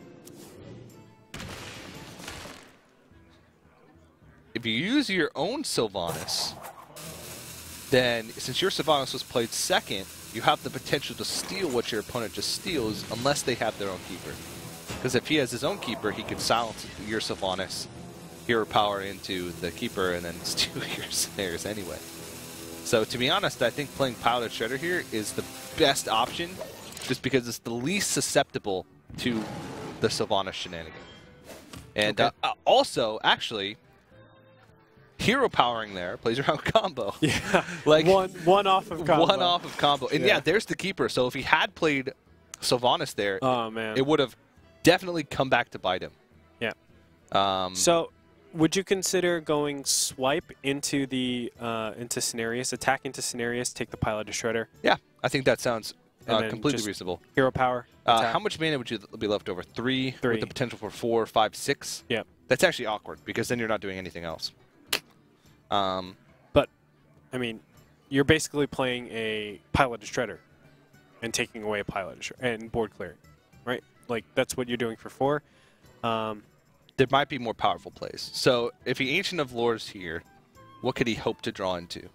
if you use your own Sylvanas, then since your Sylvanas was played second, you have the potential to steal what your opponent just steals unless they have their own Keeper. Because if he has his own Keeper, he can silence your Sylvanas, hero power into the Keeper, and then steal your Cenarius anyway. So to be honest, I think playing Piloted Shredder here is the best option, just because it's the least susceptible to the Sylvanas shenanigan. And okay. uh, also, actually, hero powering there plays around combo. Yeah, like one one off of combo. One off of combo. And yeah. yeah, there's the Keeper. So if he had played Sylvanas there, oh, man. it would have definitely come back to bite him. Yeah. Um, so would you consider going swipe into the uh, into Cenarius, attack into Cenarius, take the Pilot to Shredder? Yeah, I think that sounds uh, completely reasonable. Hero power. Uh, how much mana would you be left over? Three, Three. With the potential for four, five, six? Yeah. That's actually awkward because then you're not doing anything else. Um, but, I mean, you're basically playing a Pilot to Shredder and taking away a Pilot to Shredder and board clearing, right? Like, that's what you're doing for four. Um, there might be more powerful plays. So if he Ancient of Lores here, what could he hope to draw into?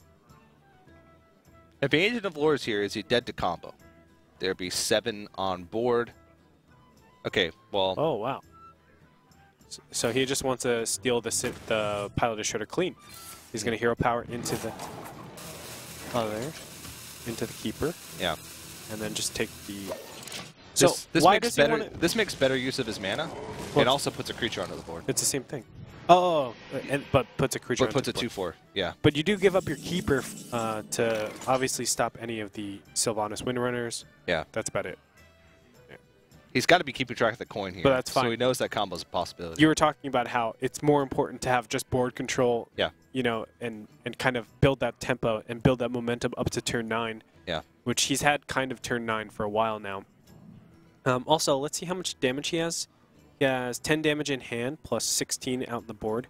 If he Ancient of Lores here, is he dead to combo? There'd be seven on board. Okay, well... Oh, wow. So, so he just wants to steal the, the Pilot to Shredder clean. He's going to hero power into the... Oh, there. Into the Keeper. Yeah. And then just take the... So this, this why makes does better. he wanna... This makes better use of his mana. Well, it also puts a creature onto the board. It's the same thing. Oh, and, but puts a creature. But puts a two four. Yeah. But you do give up your Keeper uh, to obviously stop any of the Sylvanas Windrunners. Yeah. That's about it. Yeah. He's got to be keeping track of the coin here. But that's fine. So he knows that combo's a possibility. You were talking about how it's more important to have just board control. Yeah. You know, and and kind of build that tempo and build that momentum up to turn nine. Yeah. Which he's had kind of turn nine for a while now. Um, also, let's see how much damage he has. He has ten damage in hand, plus sixteen out in the board.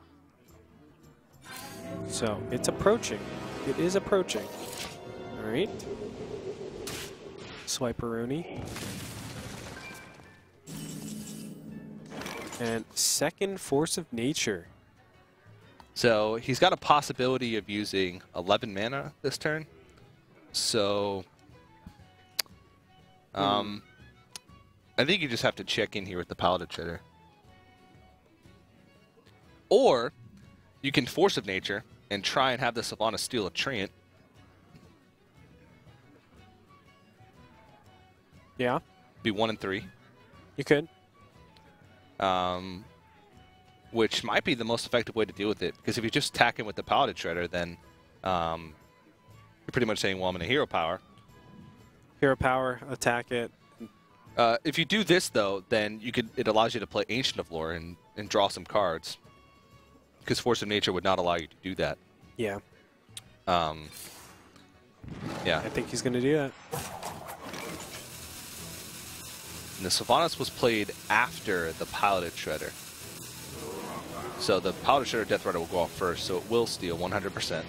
So, it's approaching. It is approaching. Alright. Swiperoni. And second Force of Nature. So, he's got a possibility of using eleven mana this turn. So, um... Hmm. I think you just have to check in here with the Piloted Shredder. Or you can Force of Nature and try and have the Sylvanas steal a Treant. Yeah. Be one and three. You could. Um, which might be the most effective way to deal with it. Because if you just attack him with the Paladin Shredder, then um, you're pretty much saying, well, I'm in a hero power. Hero power, attack it. Uh, if you do this, though, then you could. It allows you to play Ancient of Lore and, and draw some cards. Because Force of Nature would not allow you to do that. Yeah. Um, yeah. I think he's going to do that. And the Sylvanas was played after the Paladin Shredder. So the Paladin Shredder Death Rider will go off first, so it will steal one hundred percent.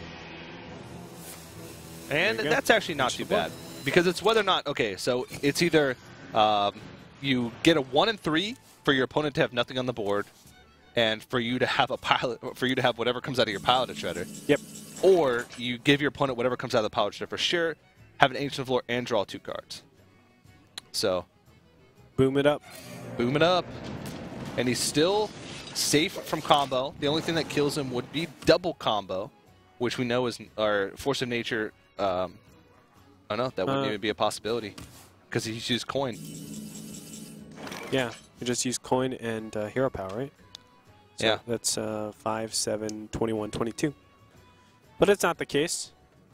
And that's actually not too bad. Because it's whether or not, okay, so it's either um, you get a one and three for your opponent to have nothing on the board, and for you to have a pilot, for you to have whatever comes out of your Paladin Shredder. Yep. Or you give your opponent whatever comes out of the Paladin Shredder for sure, have an Ancient of Lore, and draw two cards. So, boom it up. Boom it up. And he's still safe from combo. The only thing that kills him would be double combo, which we know is our Force of Nature. Um, I don't know, that wouldn't uh, even be a possibility because he's used coin. Yeah, you just use coin and uh, hero power, right? So yeah. That's uh, five, seven, twenty-one, twenty-two. But it's not the case.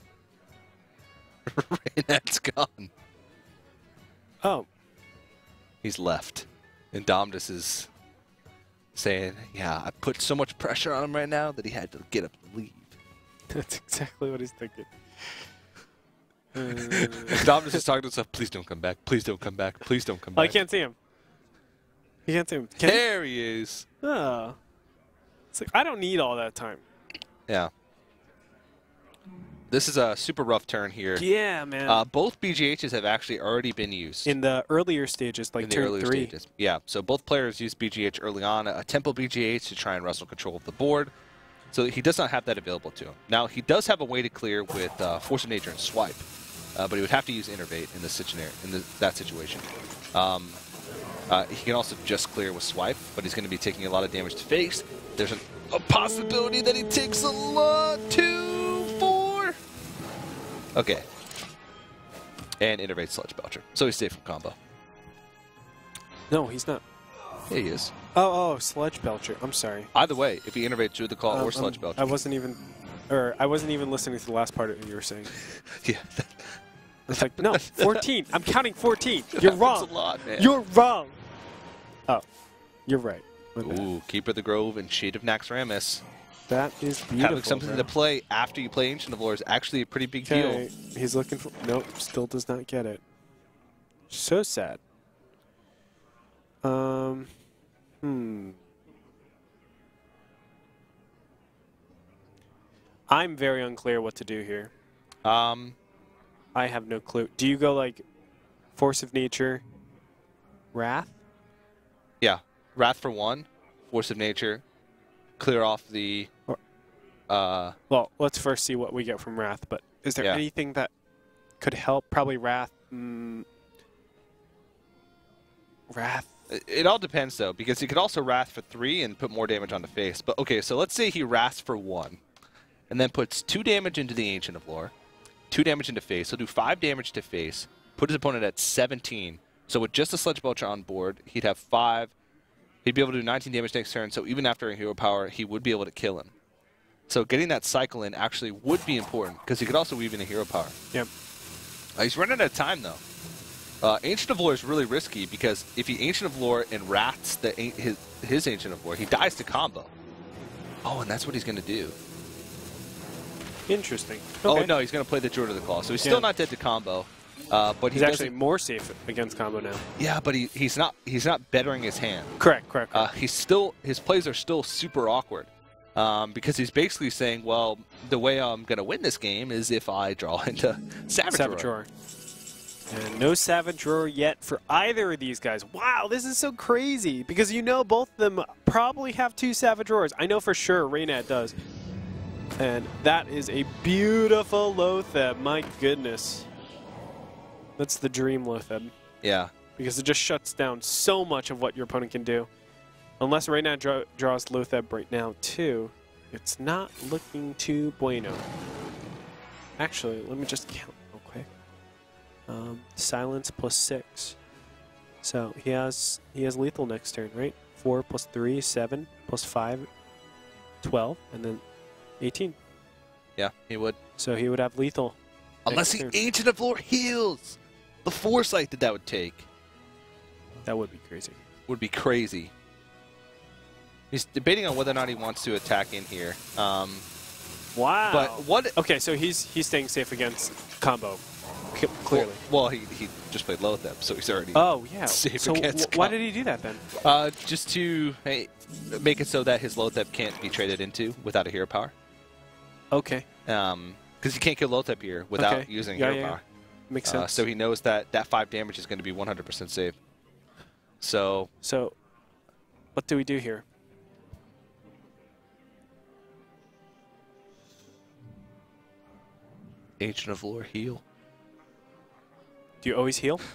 Reynad's gone. Oh. He's left. And Domdus is saying, yeah, I put so much pressure on him right now that he had to get up and leave. That's exactly what he's thinking. Uh, Domdus is talking to himself, please don't come back, please don't come back, please don't come back. Oh, I can't see him. You can't see him. Can there he is. Oh. It's like, I don't need all that time. Yeah. This is a super rough turn here. Yeah, man. Uh, both B G Hs have actually already been used. In the earlier stages, like in the turn earlier three. stages. Yeah, so both players used B G H early on, a tempo B G H to try and wrestle control of the board. So he does not have that available to him. Now, he does have a way to clear with uh, Force of Nature and Swipe, uh, but he would have to use Innervate in this situation. In the, that situation. Um, uh, he can also just clear with Swipe, but he's going to be taking a lot of damage to face. There's an, a possibility that he takes a lot, two, four. Okay. And Innervate Sludge Belcher. So he's safe from combo. No, he's not. Yeah, he is. Oh, oh, Sludge Belcher. I'm sorry. Either way, if he innervates through the call um, or Sludge um, Belcher. I wasn't even, or I wasn't even listening to the last part of what you were saying. Yeah. It's like, no, fourteen. I'm counting fourteen. You're wrong. That's a lot, man. You're wrong. Oh, you're right. Ooh, Keeper of the Grove and Shade of Naxxramas. That is beautiful. Having something bro. to play after you play Ancient of Lore is actually a pretty big Okay, deal. he's looking for. Nope, still does not get it. So sad. Um, hmm. I'm very unclear what to do here. Um, I have no clue. Do you go like Force of Nature, Wrath? yeah, Wrath for one, Force of Nature, clear off the. Or, uh, well, let's first see what we get from Wrath. But is there yeah. anything that could help? Probably Wrath. Mm, Wrath. It, it all depends though, because he could also Wrath for three and put more damage on the face. But okay, so let's say he Wraths for one, and then puts two damage into the Ancient of Lore, two damage into face. He'll do five damage to face, put his opponent at seventeen. So with just a Sludge Belcher on board, he'd have five. He'd be able to do nineteen damage next turn, so even after a hero power, he would be able to kill him. So getting that cycle in actually would be important, because he could also weave in a hero power. Yep. Uh, he's running out of time, though. Uh, Ancient of Lore is really risky, because if he Ancient of Lore and Wraths the, his, his Ancient of Lore, he dies to combo. Oh, and that's what he's going to do. Interesting. Okay. Oh, no, he's going to play the Druid of the Claw. So he's Yeah. still not dead to combo. Uh, but He's he actually more safe against combo now. Yeah, but he, he's not he's not bettering his hand. Correct, correct. correct. Uh, he's still his plays are still super awkward um, because he's basically saying, well, the way I'm going to win this game is if I draw into Savage Savage Roar. And no Savage Roar yet for either of these guys. Wow, this is so crazy because you know both of them probably have two Savage Roars. I know for sure Reynad does. And that is a beautiful Lotheb. My goodness. That's the dream Lotheb. Yeah. Because it just shuts down so much of what your opponent can do. Unless Reynad draw, draws Lotheb right now, too, it's not looking too bueno. Actually, let me just count real quick. Um, silence plus six. So he has he has lethal next turn, right? Four plus three, seven plus five, twelve, and then eighteen. Yeah, he would. So he would have lethal. Unless he Ancient of Lore heals. The foresight that that would take. That would be crazy. Would be crazy. He's debating on whether or not he wants to attack in here. Um, wow. But what? Okay, so he's he's staying safe against combo, clearly. Well, well he, he just played Lotheb, so he's already oh, yeah. safe so against why did he do that then? Uh, just to hey, make it so that his Lotheb can't be traded into without a hero power. Okay. Um, because you can't kill Lotheb here without okay. using yeah, hero yeah. power. Makes Uh, sense. so he knows that that five damage is going to be one hundred percent safe. So. So, what do we do here? Ancient of Lore heal. Do you always heal?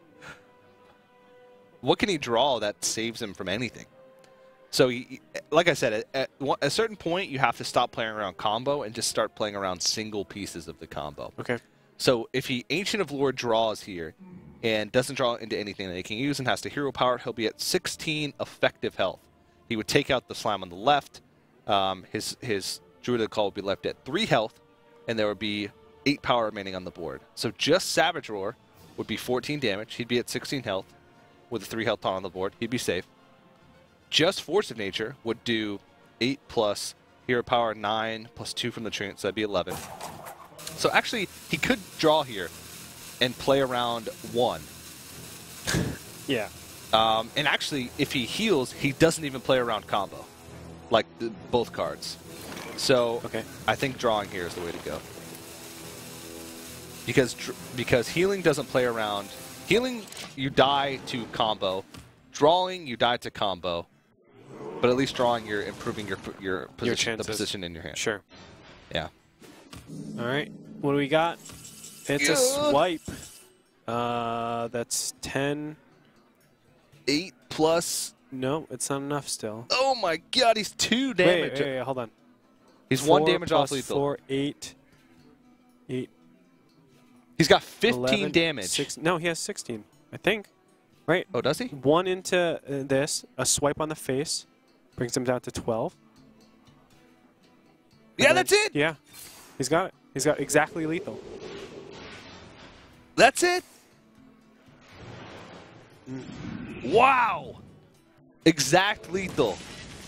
What can he draw that saves him from anything? So, he, like I said, at, at a certain point, you have to stop playing around combo and just start playing around single pieces of the combo. Okay. So, if he Ancient of Lore draws here and doesn't draw into anything that he can use and has to hero power, he'll be at sixteen effective health. He would take out the Slime on the left. Um, his his Druid Call would be left at three health, and there would be eight power remaining on the board. So, just Savage Roar would be fourteen damage. He'd be at sixteen health with a three health taunt on the board. He'd be safe. Just Force of Nature would do eight plus hero power nine plus two from the Treant, so that'd be eleven. So actually, he could draw here and play around one. Yeah. Um, and actually, if he heals, he doesn't even play around combo, like the, both cards. So okay. I think drawing here is the way to go. Because because healing doesn't play around. Healing, you die to combo. Drawing, you die to combo. But at least drawing, you're improving your your position, your the position in your hand. Sure. Yeah. All right. What do we got? It's yeah. a swipe. Uh, that's ten. Eight plus. No, it's not enough still. Oh my God, he's two damage. Wait, wait, wait, hold on. He's four one damage off lethal. Four, eight, eight. He's got fifteen eleven, damage. Six, no, he has sixteen. I think. Right. Oh, does he? One into uh, this, a swipe on the face, brings him down to twelve. Yeah, then, that's it. Yeah, he's got it. He's got exactly lethal. That's it. Wow. Exact lethal.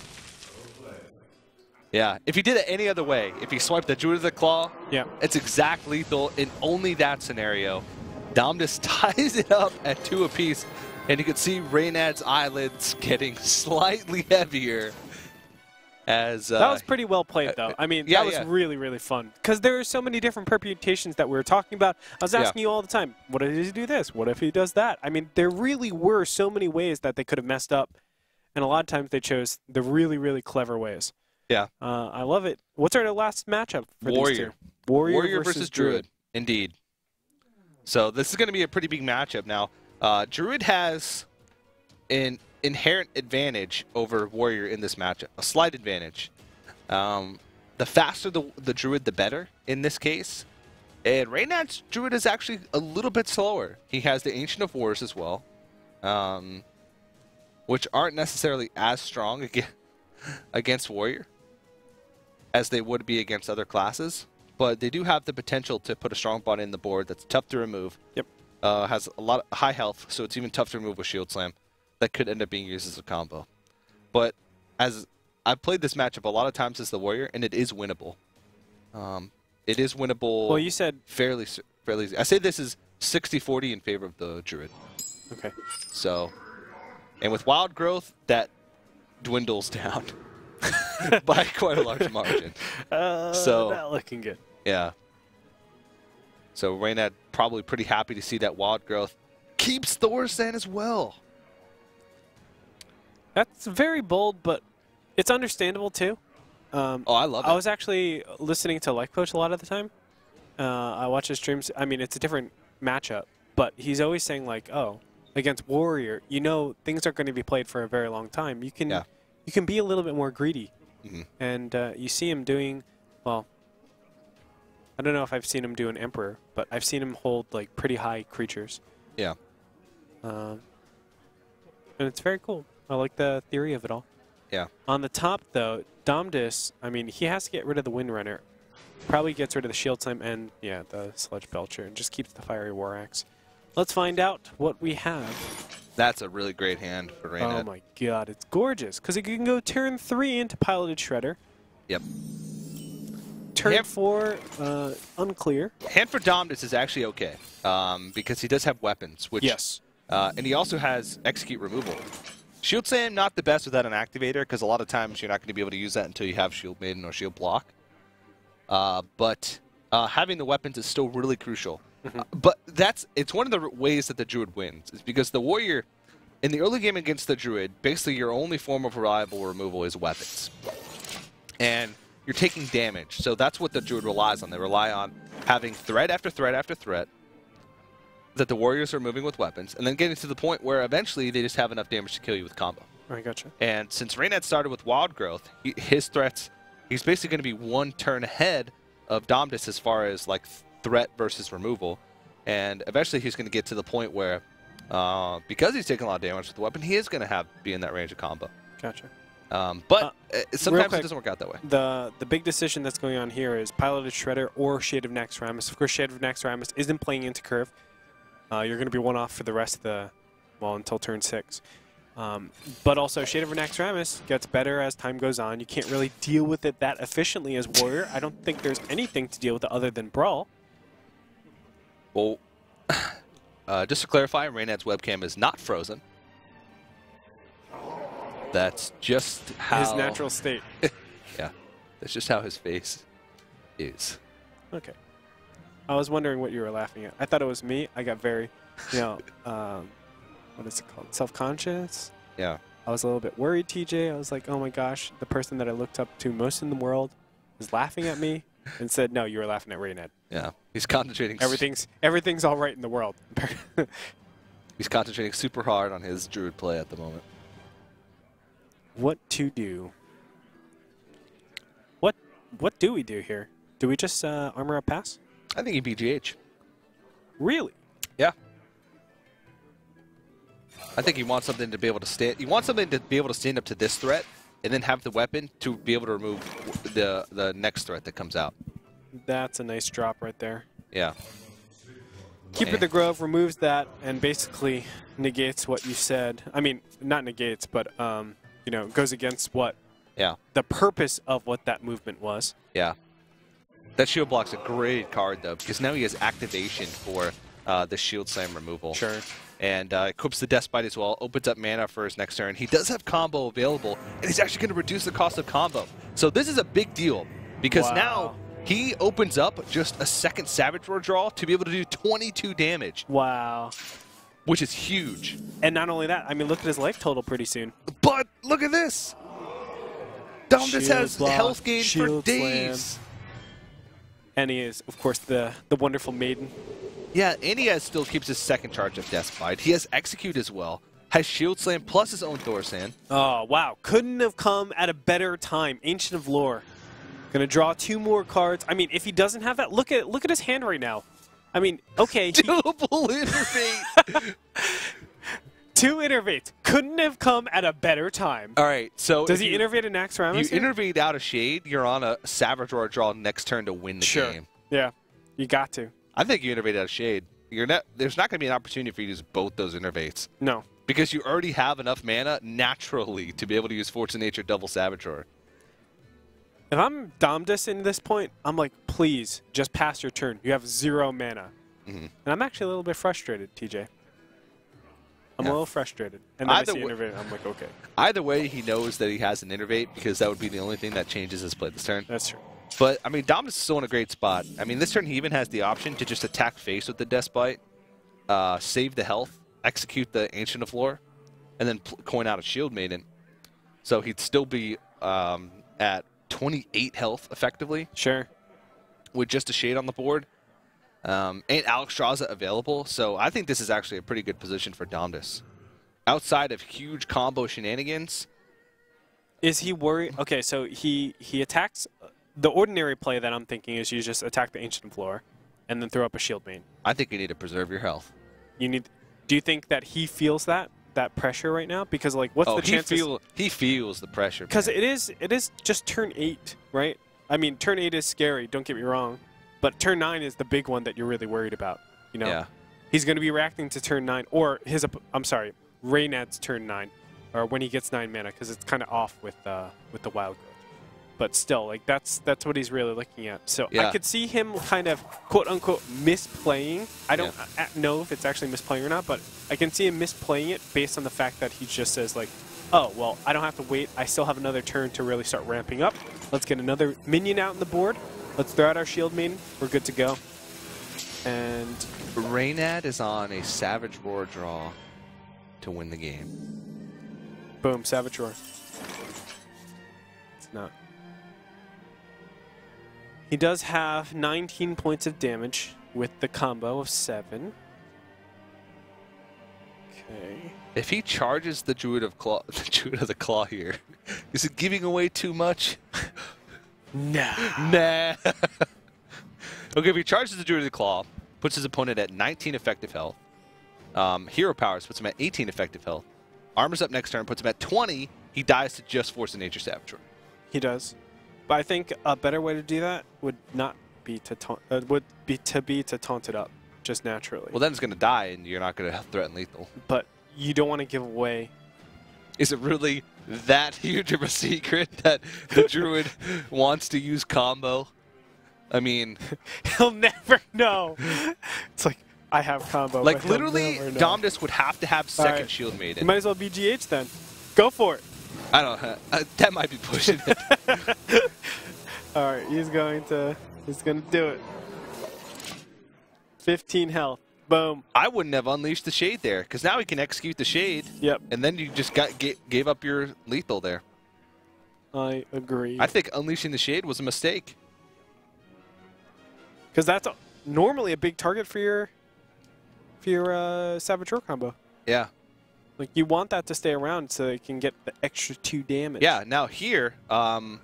Yeah, if he did it any other way, if he swiped the Druid of the Claw, yeah, it's exact lethal in only that scenario. Domdus ties it up at two apiece, and you can see Reynad's eyelids getting slightly heavier. As uh, that was pretty well played, though. I mean, yeah, that was yeah. really, really fun. Because there are so many different permutations that we were talking about. I was asking yeah. you all the time, what if he do this? What if he does that? I mean, there really were so many ways that they could have messed up. And a lot of times they chose the really, really clever ways. Yeah. Uh, I love it. What's our last matchup for Warrior. these two? Warrior, Warrior versus, versus Druid. Druid. Indeed. So this is going to be a pretty big matchup now. Uh, Druid has an inherent advantage over Warrior in this matchup, a slight advantage. Um, the faster the, the Druid, the better in this case. And Reynad's Druid is actually a little bit slower. He has the Ancient of Wars as well, um, which aren't necessarily as strong against, against Warrior as they would be against other classes. But they do have the potential to put a strong bot in the board that's tough to remove. Yep. Uh, has a lot of high health, so it's even tough to remove with Shield Slam. That could end up being used as a combo. But as I've played this matchup a lot of times as the Warrior, and it is winnable. Um, it is winnable. Well, you said fairly, fairly easy. I say this is sixty forty in favor of the Druid. Okay. So, and with Wild Growth, that dwindles down by quite a large margin. Uh, so not looking good. Yeah. So Reynad probably pretty happy to see that Wild Growth keeps Thorsan as well. That's very bold, but it's understandable too. Um, oh, I love it. I was actually listening to Life Coach a lot of the time. Uh, I watch his streams. I mean, it's a different matchup, but he's always saying like, "Oh, against Warrior, you know things are going to be played for a very long time. You can Yeah. you can be a little bit more greedy. Mm-hmm. And uh, you see him doing, well, I don't know if I've seen him do an Emperor, but I've seen him hold like pretty high creatures. Yeah. Um, and it's very cool. I like the theory of it all. Yeah. On the top, though, Domdus, I mean, he has to get rid of the Windrunner. Probably gets rid of the Shield Slam and, yeah, the Sludge Belcher, and just keeps the Fiery War Axe. Let's find out what we have. That's a really great hand for Reynad. Oh my god, it's gorgeous. Because it can go turn three into Piloted Shredder. Yep. Turn Hand, four, uh, unclear. hand for Domdus is actually okay. Um, because he does have weapons. Which, Yes. Uh, and he also has Execute Removal. Shield Slam, not the best without an Activator, because a lot of times you're not going to be able to use that until you have Shield Maiden or Shield Block. Uh, but uh, having the weapons is still really crucial. Mm-hmm. uh, but that's it's one of the ways that the Druid wins, is because the Warrior, in the early game against the Druid, basically your only form of reliable removal is weapons. And you're taking damage, so that's what the Druid relies on. They rely on having threat after threat after threat that the Warriors are moving with weapons, and then getting to the point where eventually they just have enough damage to kill you with combo. I gotcha. And since Reynad started with Wild Growth, he, his threats, he's basically going to be one turn ahead of Domdus as far as like threat versus removal. And eventually he's going to get to the point where, uh, because he's taking a lot of damage with the weapon, he is going to have be in that range of combo. Gotcha. Um, but Uh, uh, sometimes quick, it doesn't work out that way. The the big decision that's going on here is Piloted Shredder or Shade of Naxxramas. Of course, Shade of Naxxramas isn't playing into curve. Uh, you're going to be one off for the rest of the, well, until turn six. Um, but also, Shade of Naxxramas gets better as time goes on. You can't really deal with it that efficiently as Warrior. I don't think there's anything to deal with it other than Brawl. Well, uh, just to clarify, Reynad's webcam is not frozen. That's just how... His natural state. Yeah, that's just how his face is. Okay. I was wondering what you were laughing at. I thought it was me. I got very, you know, um, what is it called? Self-conscious? Yeah. I was a little bit worried, T J. I was like, oh my gosh, the person that I looked up to most in the world is laughing at me and said, no, you were laughing at Reynad. Yeah. He's concentrating... Everything's, everything's all right in the world. He's concentrating super hard on his Druid play at the moment. What to do? What, what do we do here? Do we just uh, armor up pass? I think he B G H. Really? Yeah. I think he wants something to be able to stand. He wants something to be able to stand up to this threat, and then have the weapon to be able to remove the the next threat that comes out. That's a nice drop right there. Yeah. Keeper of the Grove removes that and basically negates what you said. I mean, not negates, but um, you know, goes against what Yeah. the purpose of what that movement was. Yeah. That shield block's a great card, though, because now he has activation for uh, the shield slam removal. Sure. And uh, equips the Despite as well, opens up mana for his next turn. He does have combo available, and he's actually going to reduce the cost of combo. So this is a big deal, because Wow. now he opens up just a second Savage Roar draw to be able to do twenty-two damage, Wow. which is huge. And not only that, I mean, look at his life total pretty soon. But look at this! Domdus Shield has block, health gain for shield days. slam. And he is, of course, the, the wonderful Maiden. Yeah, and he has, still keeps his second charge of Despite. He has Execute as well. Has Shield Slam plus his own Thorsan. Oh, wow. Couldn't have come at a better time. Ancient of Lore. Going to draw two more cards. I mean, if he doesn't have that, look at look at his hand right now. I mean, okay. He, Double Innervate! two Innervates. Couldn't have come at a better time. All right, so Does if he you, Innervate a Naxxramas? You Innervate out of Shade, you're on a Savage Roar draw next turn to win the Sure. game. Yeah, you got to. I think you Innervate out of Shade. You're not, there's not going to be an opportunity for you to use both those Innervates. No. Because you already have enough mana naturally to be able to use Force of Nature double Savage Roar. If I'm Domdus in this point, I'm like, please, just pass your turn. You have zero mana. Mm-hmm. And I'm actually a little bit frustrated, T J. I'm Yeah. a little frustrated. And then Either I see way- Innervate, I'm like, okay, Either way, he knows that he has an Innervate because that would be the only thing that changes his play this turn. that's true. But, I mean, Domdus is still in a great spot. I mean, this turn he even has the option to just attack face with the Despite, uh, save the health, execute the Ancient of Lore, and then coin out a Shield Maiden. So he'd still be um, at twenty-eight health, effectively, Sure. with just a Shade on the board. Um, ain't Alex Straza available? So I think this is actually a pretty good position for Domdus. Outside of huge combo shenanigans. Is he worried? Okay, so he, he attacks. The ordinary play that I'm thinking is you just attack the Ancient Floor and then throw up a shield main. I think you need to preserve your health. You need. Do you think that he feels that that pressure right now? Because like, what's oh, the he chances? Feel, he feels the pressure. Because it is it is just turn eight, right? I mean, turn eight is scary. Don't get me wrong, but turn nine is the big one that you're really worried about. You know, Yeah. he's going to be reacting to turn nine or his. op- I'm sorry, Reynad's turn nine, or when he gets nine mana, because it's kind of off with uh, with the wild growth. But still, like that's that's what he's really looking at. So Yeah. I could see him kind of quote unquote misplaying. I don't Yeah. a- know if it's actually misplaying or not, but I can see him misplaying it based on the fact that he just says like, oh well, I don't have to wait. I still have another turn to really start ramping up. Let's get another minion out on the board. Let's throw out our shield main. We're good to go. And Reynad is on a Savage Roar draw to win the game. boom, Savage Roar. It's not. He does have nineteen points of damage with the combo of seven. Okay. If he charges the Druid of Claw, the Druid of the Claw here, is it giving away too much? Nah. Nah. Okay, if he charges the Druid of the Claw, puts his opponent at nineteen effective health. Um, Hero Powers puts him at eighteen effective health. Armors up next turn, puts him at twenty. He dies to just Force of Nature Savage Roar. He does. But I think a better way to do that would not be to taunt, uh, would be to be to taunt it up just naturally. Well, then it's going to die, and you're not going to threaten lethal. But you don't want to give away. Is it really that huge of a secret that the Druid wants to use combo? I mean, He'll never know. It's like I have combo. like but he'll literally, never know. Domdus would have to have second right. Shield You Maiden. might as well be G H then. Go for it. I don't know. Uh, that might be pushing it. All right, he's going to he's going to do it. fifteen health. Boom. I wouldn't have unleashed the Shade there, because now he can execute the Shade, Yep. and then you just got ga gave up your lethal there. I agree. I think unleashing the Shade was a mistake. Because that's a, normally a big target for your for your uh, Savage Roar combo. Yeah. Like you want that to stay around so it can get the extra two damage. Yeah, now here, um,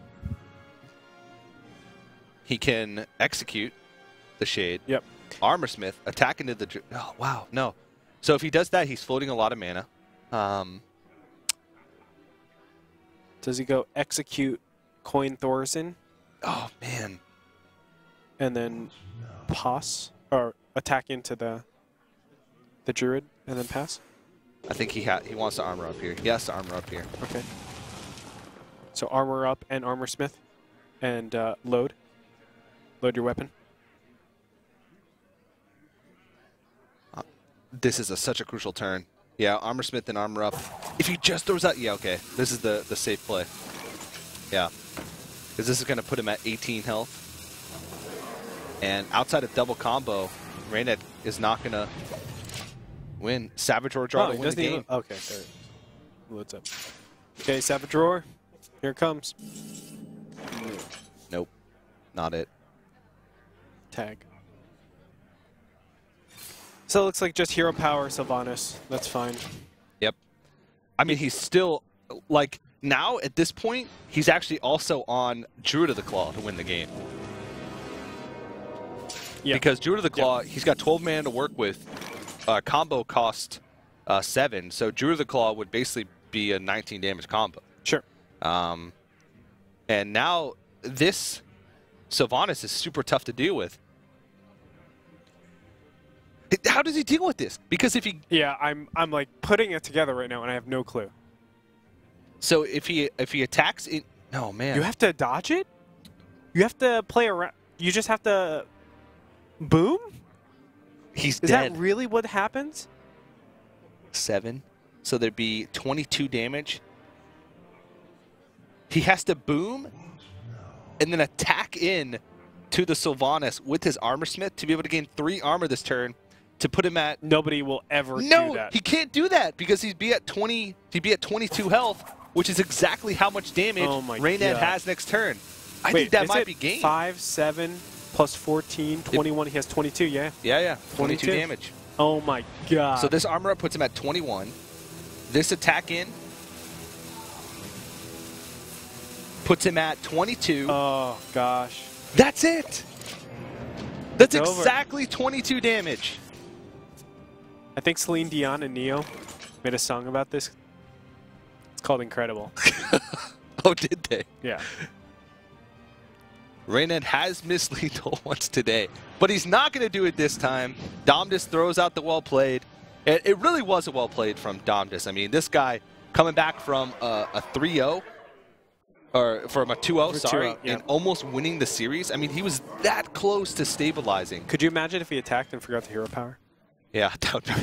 he can execute the Shade. Yep. Armorsmith, attack into the... Dr oh, wow, no. So if he does that, he's floating a lot of mana. Um, Does he go execute Coin Thorson oh, man. and then pass? Or attack into the the Druid and then pass? I think he ha he wants to armor up here. He has to armor up here. Okay. So armor up and armor smith and uh, load. Load your weapon. Uh, this is a, such a crucial turn. Yeah, armor smith and armor up. If he just throws out, yeah, okay. This is the the safe play. Yeah, because this is going to put him at eighteen health. And outside of double combo, Reynad is not going to win. Savage Roar draw Oh, to he win the doesn't game. even. Okay, there. Loads up. Okay, Savage Roar. Here it comes. Nope, not it. Tag. So it looks like just hero power Sylvanas. That's fine. Yep. I mean, he's still, like, now at this point, he's actually also on Druid of the Claw to win the game. Yeah. Because Druid of the Claw, Yep. he's got twelve mana to work with. Uh, combo cost uh, seven, so Druid of the Claw would basically be a nineteen damage combo. Sure. Um, and now this Sylvanas is super tough to deal with. How does he deal with this? Because if he Yeah, I'm I'm like putting it together right now and I have no clue. so if he if he attacks in oh man You have to dodge it? You have to play around. You just have to boom? he's Is dead. that really what happens? Seven. So there'd be twenty-two damage. He has to boom and then attack in to the Sylvanas with his armor smith to be able to gain three armor this turn to put him at Nobody will ever do no, that. he can't do that because he'd be at twenty. He'd be at twenty-two health, which is exactly how much damage Oh my Reynad God. has next turn. I Wait, think that is might it be game. Five, seven, plus fourteen, twenty-one. He has twenty-two, yeah. Yeah, yeah. twenty-two, twenty-two damage. Oh my god. So this armor up puts him at twenty-one. This attack in puts him at twenty-two. Oh gosh. That's it. That's It's over. exactly twenty-two damage. I think Celine Dion and Neo made a song about this. It's called Incredible. Oh, did they? Yeah. Reynad has missed lethal once today, but he's not going to do it this time. Domdus throws out the well played. It, it really was a well played from Domdus. I mean, this guy coming back from a, a three oh, or from a two oh, sorry, yeah. and almost winning the series. I mean, he was that close to stabilizing. Could you imagine if he attacked and forgot the hero power? Yeah, that would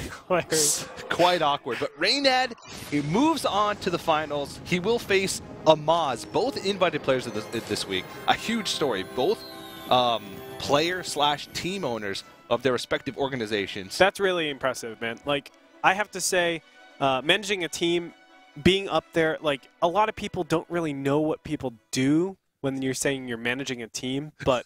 be quite awkward. But Reynad, he moves on to the finals. He will face Amaz, both invited players of this, this week. A huge story. Both um, player slash team owners of their respective organizations. That's really impressive, man. Like, I have to say, uh, managing a team, being up there, like, a lot of people don't really know what people do when you're saying you're managing a team, but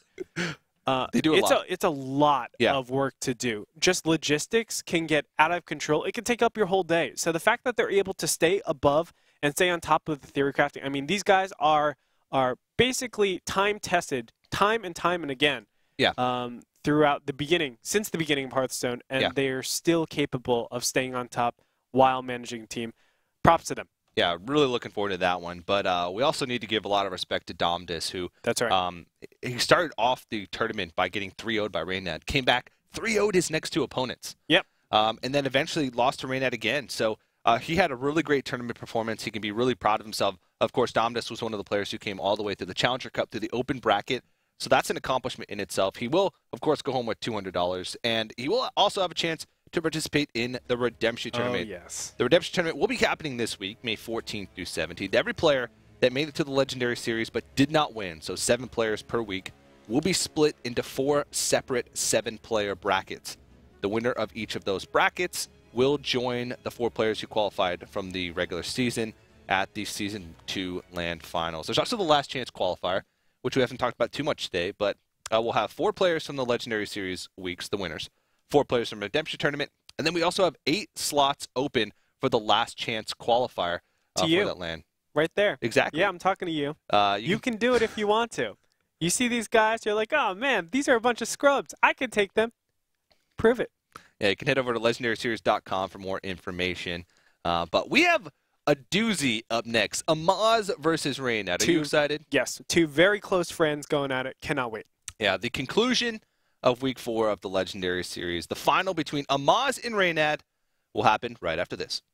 uh, they do a it's lot. a it's a lot yeah. of work to do. Just logistics can get out of control. It can take up your whole day. So the fact that they're able to stay above and stay on top of the theory crafting, I mean, these guys are are basically time tested, time and time and again. Yeah. Um, throughout the beginning, since the beginning of Hearthstone, and yeah. they are still capable of staying on top while managing a team. Props to them. Yeah, really looking forward to that one. But uh, we also need to give a lot of respect to Domdus, who That's right. Um, he started off the tournament by getting three oh'd by Reynad, came back, three oh'd his next two opponents. Yep. Um, and then eventually lost to Reynad again. So uh, he had a really great tournament performance. He can be really proud of himself. Of course, Domdus was one of the players who came all the way through the Challenger Cup, through the open bracket. So that's an accomplishment in itself. He will, of course, go home with two hundred dollars. And he will also have a chance to participate in the Redemption Tournament. Oh, yes. The Redemption Tournament will be happening this week, May fourteenth through seventeenth. Every player that made it to the Legendary Series but did not win, so seven players per week, will be split into four separate seven-player brackets. The winner of each of those brackets will join the four players who qualified from the regular season at the Season two LAN Finals. There's also the Last Chance Qualifier, which we haven't talked about too much today, but uh, we'll have four players from the Legendary Series weeks, the winners, four players from Redemption Tournament, and then we also have eight slots open for the Last Chance Qualifier uh, to you. for that LAN. Right there. Exactly. Yeah, I'm talking to you. Uh, you you can do it if you want to. You see these guys, you're like, oh, man, these are a bunch of scrubs. I could take them. Prove it. Yeah, you can head over to legendary series dot com for more information. Uh, but we have a doozy up next. Amaz versus Reynad. Are Two, you excited? Yes. Two very close friends going at it. Cannot wait. Yeah, the conclusion of week four of the Legendary Series. The final between Amaz and Reynad will happen right after this.